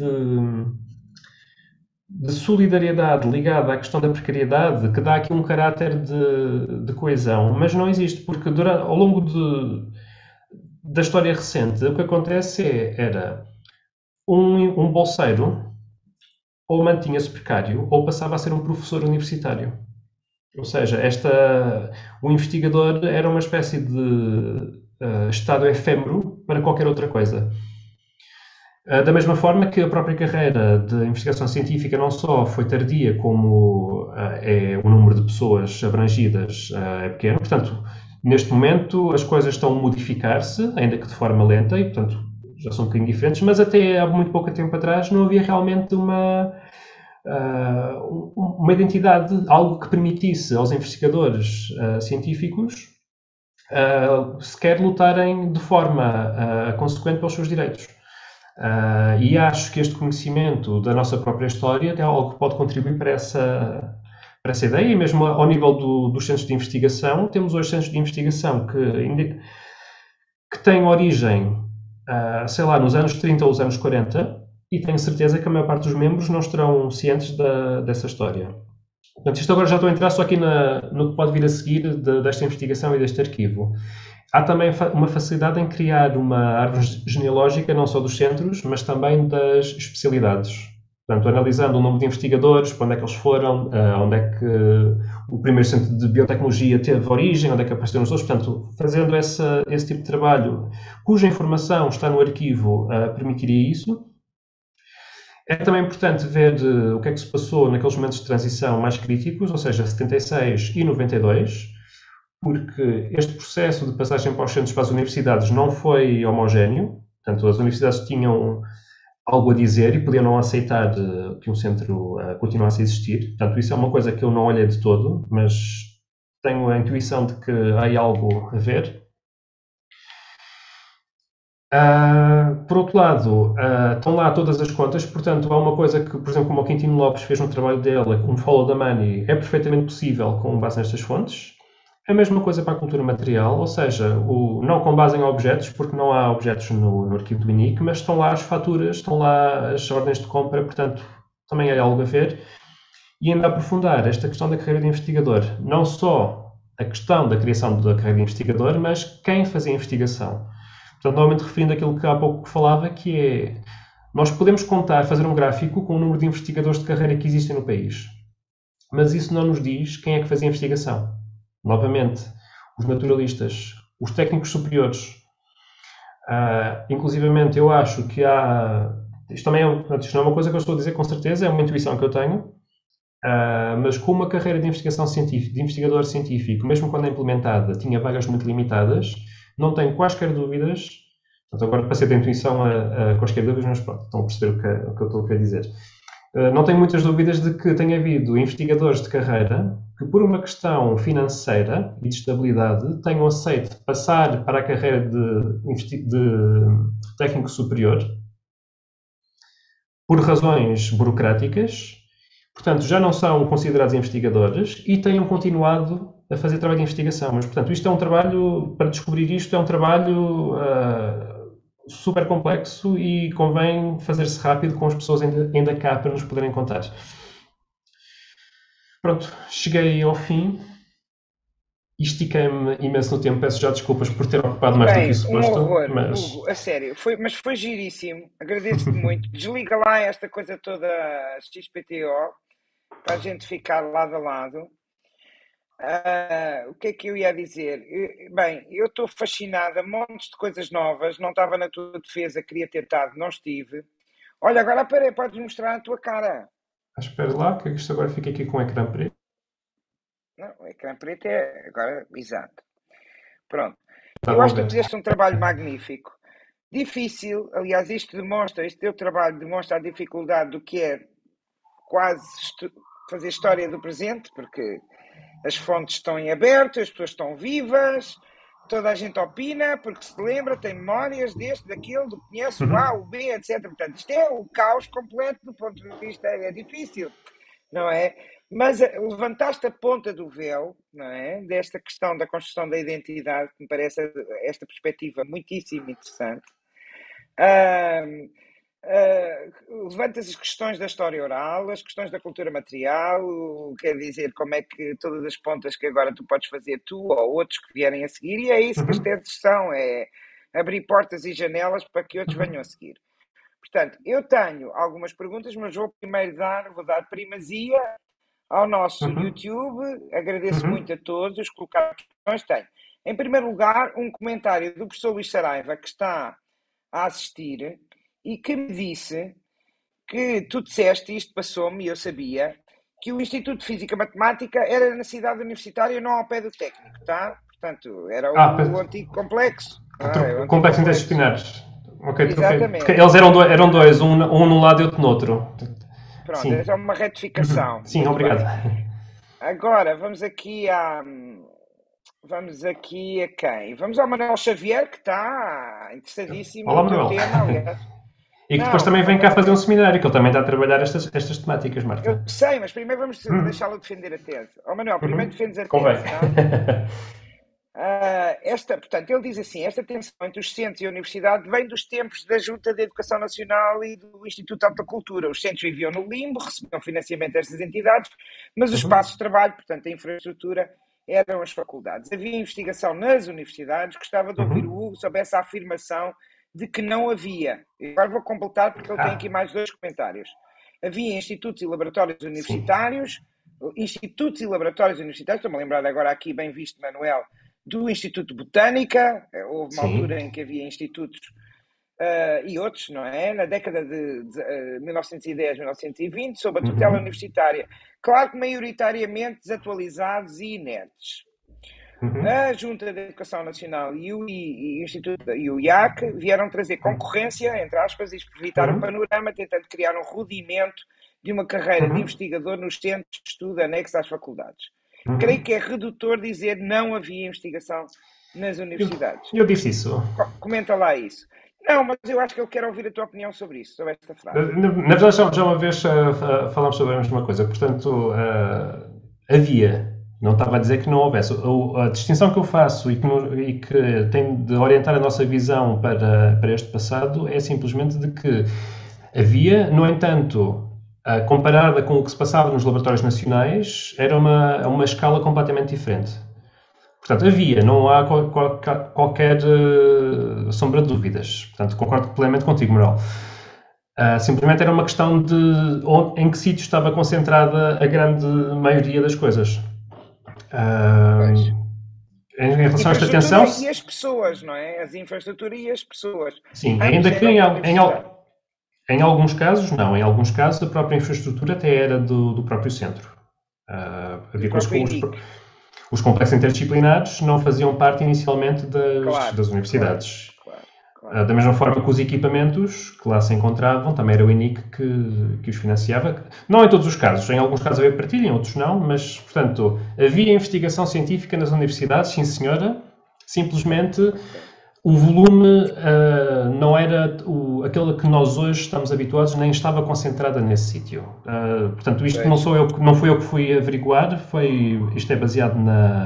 de solidariedade ligada à questão da precariedade, que dá aqui um caráter de coesão, mas não existe, porque ao longo da história recente, o que acontece era um bolseiro ou mantinha-se precário ou passava a ser um professor universitário. Ou seja, o investigador era uma espécie de estado efêmero para qualquer outra coisa. Da mesma forma que a própria carreira de investigação científica não só foi tardia, como o número de pessoas abrangidas é pequeno. Portanto, neste momento as coisas estão a modificar-se, ainda que de forma lenta, e portanto já são um bocadinho diferentes, mas até há muito pouco tempo atrás não havia realmente uma identidade, algo que permitisse aos investigadores científicos sequer lutarem de forma consequente pelos seus direitos. E acho que este conhecimento da nossa própria história é algo que pode contribuir para essa ideia, e mesmo ao nível dos centros de investigação. Temos hoje centros de investigação que têm origem, sei lá, nos anos 30 ou os anos 40, e tenho certeza que a maior parte dos membros não estarão cientes dessa história. Portanto, isto agora já estou a entrar só aqui no que pode vir a seguir desta investigação e deste arquivo. Há também uma facilidade em criar uma árvore genealógica, não só dos centros, mas também das especialidades. Portanto, analisando o número de investigadores, para onde é que eles foram, onde é que o primeiro centro de biotecnologia teve origem, onde é que apareceram os outros. Portanto, fazendo esse tipo de trabalho, cuja informação está no arquivo, permitiria isso. É também importante ver o que é que se passou naqueles momentos de transição mais críticos, ou seja, 76 e 92, porque este processo de passagem para os centros para as universidades não foi homogéneo. Portanto, as universidades tinham algo a dizer e podiam não aceitar que um centro continuasse a existir. Portanto, isso é uma coisa que eu não olhei de todo, mas tenho a intuição de que há algo a ver. Por outro lado, estão lá todas as contas, portanto, há uma coisa que, por exemplo, como o Quintino Lopes fez no trabalho dele, um follow the money, é perfeitamente possível com base nestas fontes. A mesma coisa para a cultura material, ou seja, não com base em objetos, porque não há objetos no arquivo do INIC, mas estão lá as faturas, estão lá as ordens de compra, portanto, também há algo a ver. E ainda aprofundar esta questão da carreira de investigador, não só a questão da criação da carreira de investigador, mas quem fazia a investigação. Portanto, novamente referindo aquilo que há pouco falava, que é, nós podemos fazer um gráfico com o número de investigadores de carreira que existem no país, mas isso não nos diz quem é que fazia a investigação. novamente, os naturalistas, os técnicos superiores. Inclusivamente, eu acho que há... Isto também isto não é uma coisa que eu estou a dizer com certeza, é uma intuição que eu tenho, mas com uma carreira de investigação científica, de investigador científico, mesmo quando é implementada, tinha vagas muito limitadas, não tenho quaisquer dúvidas. Portanto, agora passei da intuição a quaisquer dúvidas, mas pronto, estão a perceber o que eu estou a querer dizer. Não tenho muitas dúvidas de que tenha havido investigadores de carreira que, por uma questão financeira e de estabilidade, tenham aceito passar para a carreira de técnico superior por razões burocráticas, portanto, já não são considerados investigadores e tenham continuado a fazer trabalho de investigação. Mas, portanto, isto é um trabalho, para descobrir isto, é um trabalho super complexo e convém fazer-se rápido com as pessoas ainda cá para nos poderem contar. Pronto, cheguei ao fim e estiquei-me imenso no tempo. Peço já desculpas por ter ocupado mais do que o suposto. Horror, Hugo, a sério, mas foi giríssimo. Agradeço-te muito. Desliga lá esta coisa toda XPTO para a gente ficar lado a lado. O que é que eu ia dizer? Bem, eu estou fascinada, montes de coisas novas, não estava na tua defesa, queria ter estado, não estive. Olha, agora peraí, podes mostrar a tua cara. Espera lá, que isto agora fica aqui com o ecrã preto. Não, o ecrã preto é agora, exato. Pronto. Eu acho que tu fizeste um trabalho magnífico. Difícil, aliás, este teu trabalho demonstra a dificuldade do que é quase fazer história do presente, porque as fontes estão em aberto, as pessoas estão vivas, toda a gente opina, porque se lembra, tem memórias deste, daquele, do que conhece, o A, o B, etc. Portanto, isto é o caos completo do ponto de vista, é difícil, não é? Mas levantaste a ponta do véu, não é? Desta questão da construção da identidade, que me parece esta perspectiva muitíssimo interessante. Levantas as questões da história oral, as questões da cultura material, quer dizer, como é que todas as pontas que agora tu podes fazer, tu ou outros que vierem a seguir, e é isso que as teses são, é abrir portas e janelas para que outros venham a seguir. Portanto, eu tenho algumas perguntas, mas vou primeiro dar primazia ao nosso YouTube. Agradeço muito a todos os que colocaram questões. Tenho, em primeiro lugar, um comentário do professor Luís Saraiva, que está a assistir, e que me disse que tu disseste, isto passou-me e eu sabia, que o Instituto de Física e Matemática era na cidade universitária, não ao pé do técnico, tá? Portanto, era o antigo complexo. Complexo interdisciplinares. Ok, exatamente. Eles eram dois, um num lado e outro no outro. Pronto, sim. É uma retificação. Sim, obrigado. Agora, vamos aqui a quem? Vamos ao Manuel Xavier, que está interessadíssimo no teu tema, aliás. E que depois também vem cá fazer um seminário, que ele também está a trabalhar estas temáticas, Marta. Eu sei, mas primeiro vamos deixá-lo defender a tese. Manuel, primeiro defendes a tese, não? Portanto, ele diz assim, esta tensão entre os centros e a universidade vem dos tempos da Junta de Educação Nacional e do Instituto de Alta Cultura. Os centros viviam no limbo, recebiam financiamento destas entidades, mas os espaços de trabalho, portanto, a infraestrutura, eram as faculdades. Havia investigação nas universidades, gostava de ouvir o Hugo sobre essa afirmação de que não havia. Agora vou completar porque ele tem aqui mais dois comentários. Havia institutos e laboratórios universitários, estou-me a lembrar agora aqui, bem visto, Manuel, do Instituto de Botânica, houve uma altura em que havia institutos e outros, não é? Na década de 1910, 1920, sob a tutela universitária. Claro que maioritariamente desatualizados e inertes. A Junta de Educação Nacional e o Instituto e o IAC vieram trazer concorrência, entre aspas, e evitar o panorama, tentando criar um rudimento de uma carreira de investigador nos centros de estudo anexos às faculdades. Creio que é redutor dizer não havia investigação nas universidades. Eu disse isso. Comenta lá isso. Não, mas eu acho que eu quero ouvir a tua opinião sobre isso, sobre esta frase. Na verdade, já uma vez falámos sobre a mesma coisa. Portanto, havia. Não estava a dizer que não houvesse. A distinção que eu faço e que tem de orientar a nossa visão para este passado é simplesmente de que havia, no entanto, comparada com o que se passava nos laboratórios nacionais, era uma escala completamente diferente. Portanto, havia, não há qualquer sombra de dúvidas. Portanto, concordo plenamente contigo, Manuel. Simplesmente era uma questão de em que sítio estava concentrada a grande maioria das coisas. Pois. Em relação a esta tensão... E as pessoas, não é? As infraestruturas e as pessoas. Sim, ainda que em alguns casos, não. Em alguns casos, a própria infraestrutura até era do próprio centro. Havia os complexos interdisciplinares não faziam parte inicialmente das universidades. Claro. Da mesma forma que os equipamentos que lá se encontravam, também era o INIC que os financiava. Não em todos os casos. Em alguns casos havia partilha, em outros não. Mas, portanto, havia investigação científica nas universidades, sim senhora. Simplesmente o volume não era aquele a que nós hoje estamos habituados, nem estava concentrada nesse sítio. Portanto, isto não fui eu que fui averiguar, isto é baseado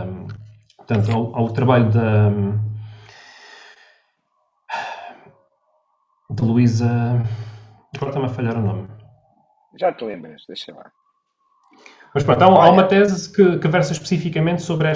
ao trabalho de Luísa... Agora está-me a falhar o nome. Já te lembras, deixa lá. Mas pronto, há uma tese que versa especificamente sobre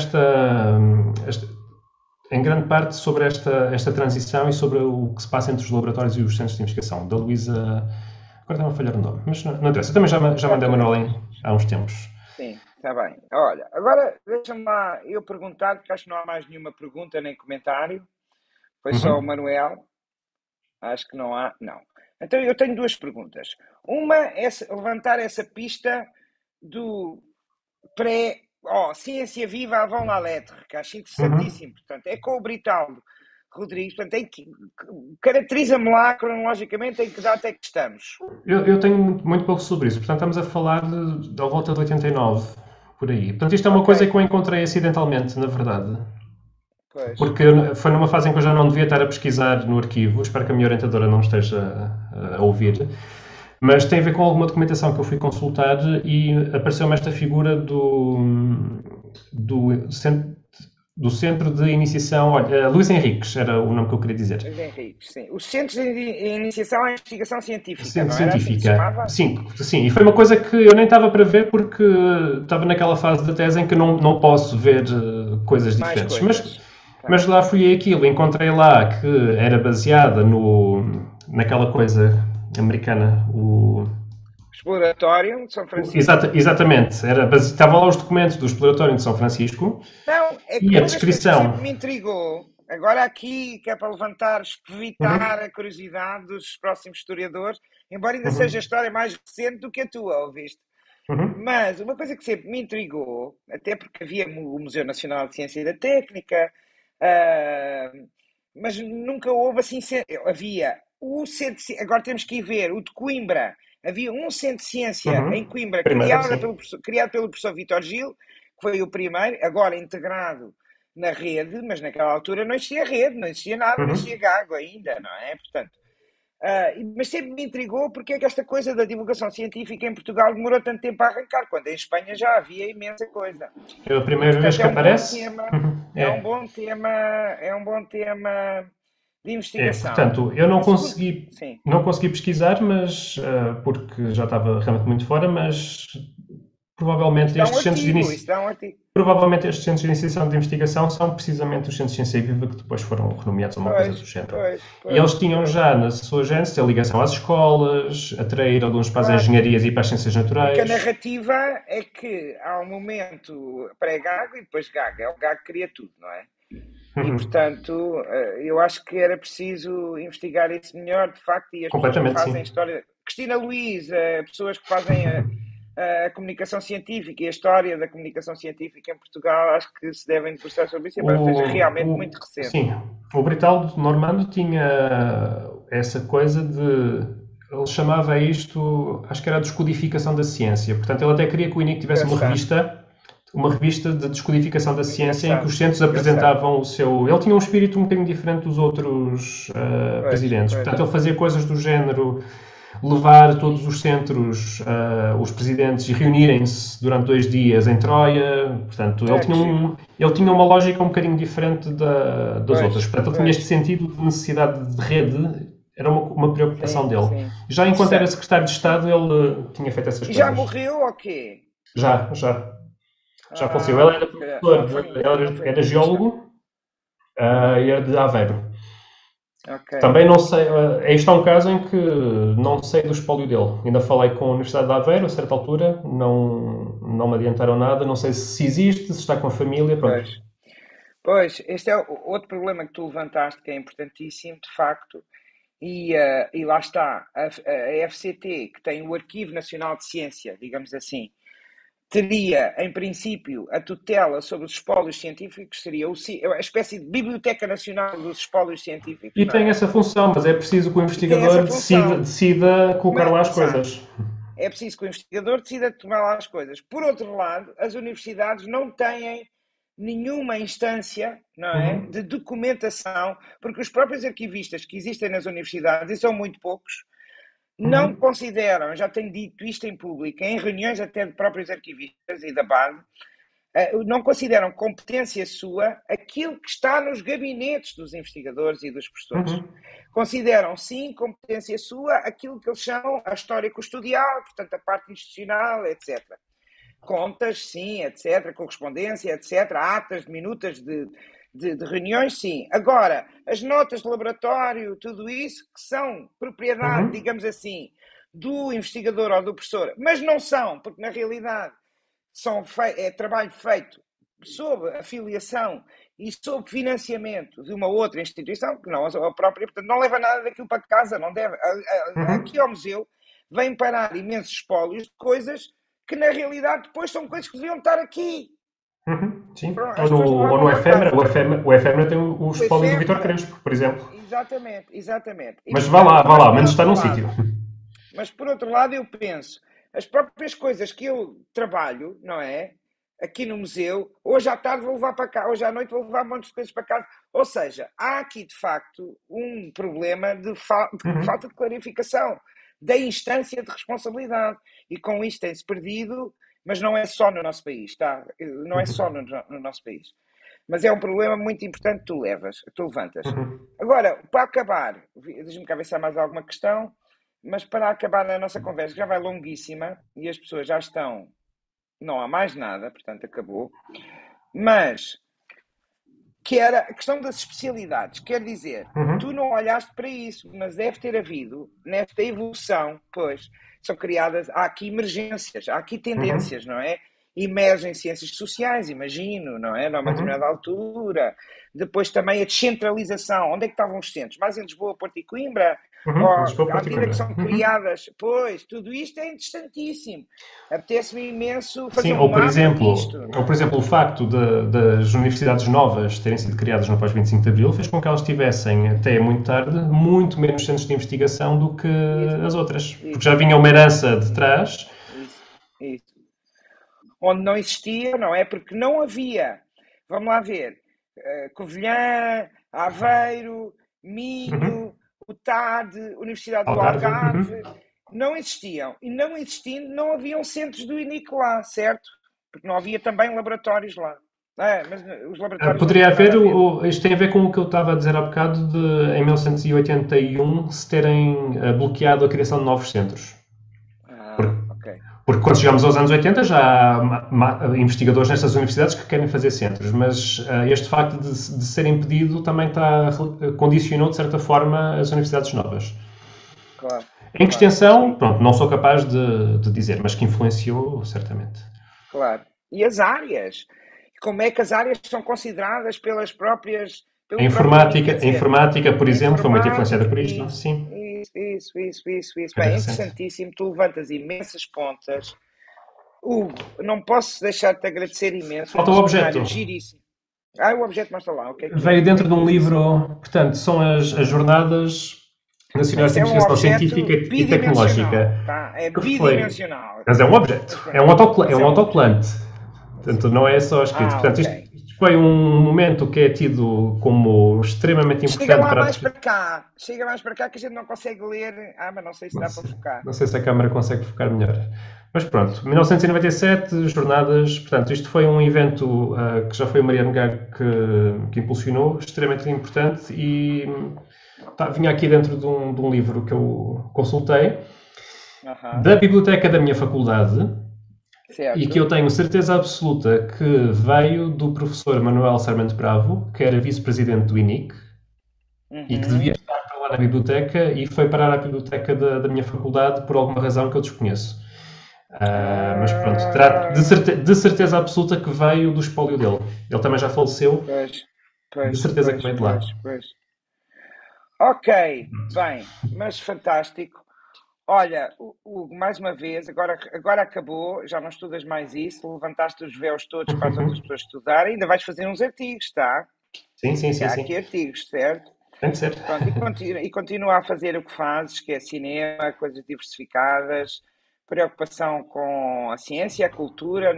em grande parte sobre esta transição e sobre o que se passa entre os laboratórios e os centros de investigação, da Luísa... Agora está-me a falhar o nome, mas não interessa. Eu também já mandei o manual há uns tempos. Sim, está bem. Olha, agora deixa-me lá eu perguntar, porque acho que não há mais nenhuma pergunta nem comentário. Foi só o Manuel. Acho que não há. Não. Então eu tenho duas perguntas. Uma é levantar essa pista do ciência viva avant la lettre, que acho interessantíssimo. Portanto, é com o Britaldo Rodrigues. Portanto, caracteriza-me lá cronologicamente em que data é que estamos. Eu tenho muito pouco sobre isso. Portanto, estamos a falar da volta de 89, por aí. Portanto, isto é uma coisa que eu encontrei acidentalmente, na verdade. Pois. Porque foi numa fase em que eu já não devia estar a pesquisar no arquivo. Espero que a minha orientadora não esteja a ouvir. Mas tem a ver com alguma documentação que eu fui consultar e apareceu-me esta figura do Centro de Iniciação... Olha, Luís Henriques era o nome que eu queria dizer. Luís Henriques, sim. O Centro de Iniciação à Investigação Científica, Centro não era assim que se chamava? Sim. E foi uma coisa que eu nem estava para ver porque estava naquela fase da tese em que não posso ver coisas diferentes. Mas lá fui aquilo, encontrei lá que era baseada naquela coisa americana, o... Exploratório de São Francisco. Exatamente, estavam lá os documentos do Exploratório de São Francisco. Não, é que e a descrição me intrigou. Agora aqui, que é para evitar a curiosidade dos próximos historiadores, embora ainda seja a história mais recente do que a tua, ouviste? Mas uma coisa que sempre me intrigou, até porque havia o Museu Nacional de Ciência e da Técnica, mas nunca houve assim, havia o centro, agora temos que ir ver, o de Coimbra, havia um centro de ciência em Coimbra, criado pelo professor Vítor Gil, que foi o primeiro, agora integrado na rede, mas naquela altura não existia rede, não existia nada, não existia gago ainda, não é? Portanto, mas sempre me intrigou porque é que esta coisa da divulgação científica em Portugal demorou tanto tempo a arrancar, quando em Espanha já havia imensa coisa. É a primeira vez que aparece. É um bom tema de investigação. Portanto, eu não consegui pesquisar, mas porque já estava realmente muito fora, mas provavelmente estes centros de iniciação de investigação são precisamente os centros de ciência viva que depois foram renomeados a uma coisa do género. E eles tinham já na sua gênese a ligação às escolas, atrair alunos para as engenharias e para as ciências naturais. Porque a narrativa é que há um momento pré-gago e depois gago. É o gago que cria tudo, não é? E, portanto, eu acho que era preciso investigar isso melhor, de facto, e as pessoas que fazem história... Cristina Luís, pessoas que fazem a comunicação científica e a história da comunicação científica em Portugal, acho que se devem debruçar sobre isso, embora seja realmente muito recente. Sim, o Britaldo Normando tinha essa coisa de... Ele chamava isto, acho que era a descodificação da ciência. Portanto, ele até queria que o INIC tivesse uma revista de descodificação da ciência em que os centros apresentavam o seu... Ele tinha um espírito um bocadinho diferente dos outros presidentes. Portanto, ele fazia coisas do género levar todos os centros, os presidentes, e reunirem-se durante 2 dias em Troia. Portanto, ele tinha uma lógica um bocadinho diferente das outras. Portanto, ele tinha este sentido de necessidade de rede, era uma preocupação dele. Já enquanto era secretário de Estado, ele tinha feito essas coisas. E já morreu ou quê? Já faleceu. Ele era professor, era geólogo e era de Aveiro. Ok. Também não sei, este é um caso em que não sei do espólio dele. Ainda falei com a Universidade de Aveiro a certa altura, não me adiantaram nada, não sei se existe, se está com a família, pronto. Pois, este é outro problema que tu levantaste, que é importantíssimo, de facto, e lá está, a FCT, que tem o Arquivo Nacional de Ciência, digamos assim, teria, em princípio, a tutela sobre os espólios científicos, seria a espécie de Biblioteca Nacional dos Espólios Científicos, E não tem é? essa função, mas é preciso que o E tem investigador essa função. decida colocar lá as Exato. coisas. É preciso que o investigador decida tomar lá as coisas. Por outro lado, as universidades não têm nenhuma instância, não é, de documentação, porque os próprios arquivistas que existem nas universidades, e são muito poucos, não consideram, já tenho dito isto em público, em reuniões até de próprios arquivistas e da base, não consideram competência sua aquilo que está nos gabinetes dos investigadores e dos professores. Consideram, sim, competência sua aquilo que eles chamam a história custodial, portanto, a parte institucional, etc. Contas, sim, etc. Correspondência, etc. Atas, minutas de reuniões, sim. Agora, as notas de laboratório, tudo isso, que são propriedade, digamos assim, do investigador ou do professor, mas não são, porque na realidade é trabalho feito sob afiliação e sob financiamento de uma outra instituição, que não a própria, portanto não leva nada daquilo para casa, não deve. Aqui ao museu vêm parar imensos espólios de coisas que na realidade depois são coisas que deviam estar aqui. Sim, Pronto, ou no Efêmera. O Efêmera tem o espólio do Vítor Crespo, por exemplo. Exatamente. Mas vá lá, menos está num sítio. Mas por outro lado eu penso, as próprias coisas que eu trabalho, não é? Aqui no museu, hoje à tarde vou levar para cá, hoje à noite vou levar montes de coisas para casa. Ou seja, há aqui de facto um problema de falta de clarificação da instância de responsabilidade. E com isto tem-se perdido, mas não é só no nosso país, tá? Não é só no nosso país. Mas é um problema muito importante que tu levantas. Agora, para acabar, deixa-me cá ver se há mais alguma questão. Mas para acabar a nossa conversa, que já vai longuíssima e as pessoas já estão. Não há mais nada, portanto acabou. Mas que era a questão das especialidades. Quer dizer, tu não olhaste para isso, mas deve ter havido, nesta evolução, pois, são criadas, há aqui emergências, há aqui tendências, não é? Emergem ciências sociais, imagino, não é? Numa determinada altura. Depois também a descentralização. Onde é que estavam os centros? Mais em Lisboa, Porto e Coimbra? À medida que são criadas, pois, tudo isto é interessantíssimo. Apetece-me imenso fazer ou por exemplo, o facto das universidades novas terem sido criadas no pós-25 de Abril fez com que elas tivessem, até muito tarde, muito menos centros de investigação do que as outras. Porque já vinha uma herança de trás. Isso. Onde não existia, não é? Porque não havia, vamos lá ver, Covilhã, Aveiro, Minho, o TAD, Universidade do Algarve, não existiam. E não existindo, não haviam centros do INIC lá, certo? Porque não havia também laboratórios lá. Mas os laboratórios poderia haver, isto tem a ver com o que eu estava a dizer há bocado, de em 1981 se terem bloqueado a criação de novos centros. Porque quando chegamos aos anos 80 já há investigadores nestas universidades que querem fazer centros, mas este facto de ser impedido também condicionou de certa forma as universidades novas. Claro. Em que extensão, pronto, não sou capaz de dizer, mas que influenciou certamente. Claro. E as áreas? Como é que as áreas são consideradas pelas próprias... A informática, por exemplo, foi muito influenciada por isto, sim. Isso. Bem, é interessantíssimo. Tu levantas imensas pontas. Hugo, não posso deixar de te agradecer imenso. Falta o objeto. Giríssimo. O objeto mostra lá. Okay. Veio dentro de um livro, portanto, são as jornadas nacionais de investigação científica e tecnológica. Tá? É bidimensional. Mas é um objeto. É um autocolante. Portanto, não é só escrito. Portanto, isto foi um momento que é tido como extremamente importante. Chega mais para cá que a gente não consegue ler. Mas não sei se dá para focar. Não sei se a câmara consegue focar melhor. Mas pronto, 1997, jornadas. Portanto, isto foi um evento que já foi o Mariano Gago que impulsionou, extremamente importante e vinha aqui dentro de um livro que eu consultei, da biblioteca da minha faculdade. Certo. E que eu tenho certeza absoluta que veio do professor Manuel Sarmento Bravo, que era vice-presidente do INIC, e que devia estar para lá na biblioteca e foi parar à biblioteca da minha faculdade por alguma razão que eu desconheço. Mas pronto, terá de certeza absoluta que veio do espólio dele. Ele também já faleceu, de certeza que veio de lá. Ok, bem, mas fantástico. Olha, Hugo, mais uma vez, agora acabou, já não estudas mais isso, levantaste os véus todos para as outras pessoas estudarem, ainda vais fazer uns artigos, tá? Sim. Há aqui artigos, certo? Tem de ser. Pronto, e continua a fazer o que fazes, que é cinema, coisas diversificadas, preocupação com a ciência, a cultura,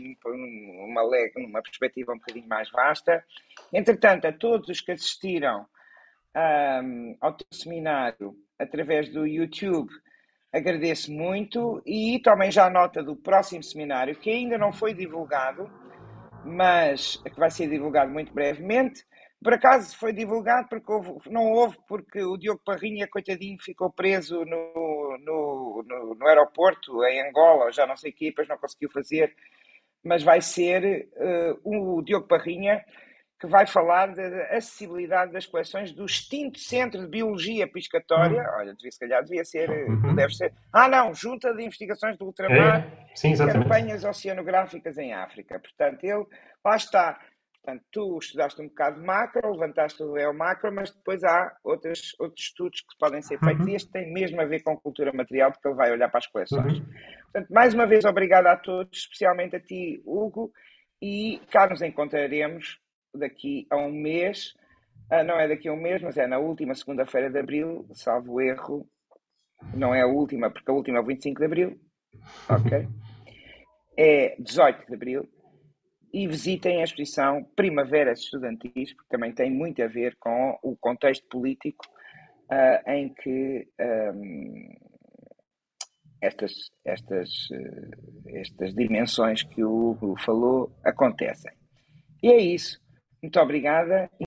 numa perspectiva um bocadinho mais vasta. Entretanto, a todos os que assistiram ao teu seminário através do YouTube, agradeço muito e tomem já nota do próximo seminário, que ainda não foi divulgado, mas que vai ser divulgado muito brevemente. Por acaso foi divulgado porque não houve, porque o Diogo Parrinha, coitadinho, ficou preso no aeroporto em Angola, já não sei o quê, depois não conseguiu fazer, mas vai ser o Diogo Parrinha que vai falar da acessibilidade das coleções do extinto Centro de Biologia Piscatória. Olha, se calhar devia ser, deve ser. Não, Junta de Investigações do Ultramar, Sim, exatamente. Campanhas Oceanográficas em África. Portanto, ele lá está. Portanto, tu estudaste um bocado de macro, levantaste o véu macro, mas depois há outros estudos que podem ser feitos e este tem mesmo a ver com cultura material, porque ele vai olhar para as coleções. Portanto, mais uma vez, obrigado a todos, especialmente a ti, Hugo, e cá nos encontraremos daqui a um mês, não é daqui a um mês, mas é na última segunda-feira de abril, salvo erro, não é a última, porque a última é o 25 de abril, ok? É 18 de abril, e visitem a exposição Primaveras Estudantis, porque também tem muito a ver com o contexto político em que estas dimensões que o Hugo falou acontecem. E é isso. Muito obrigada.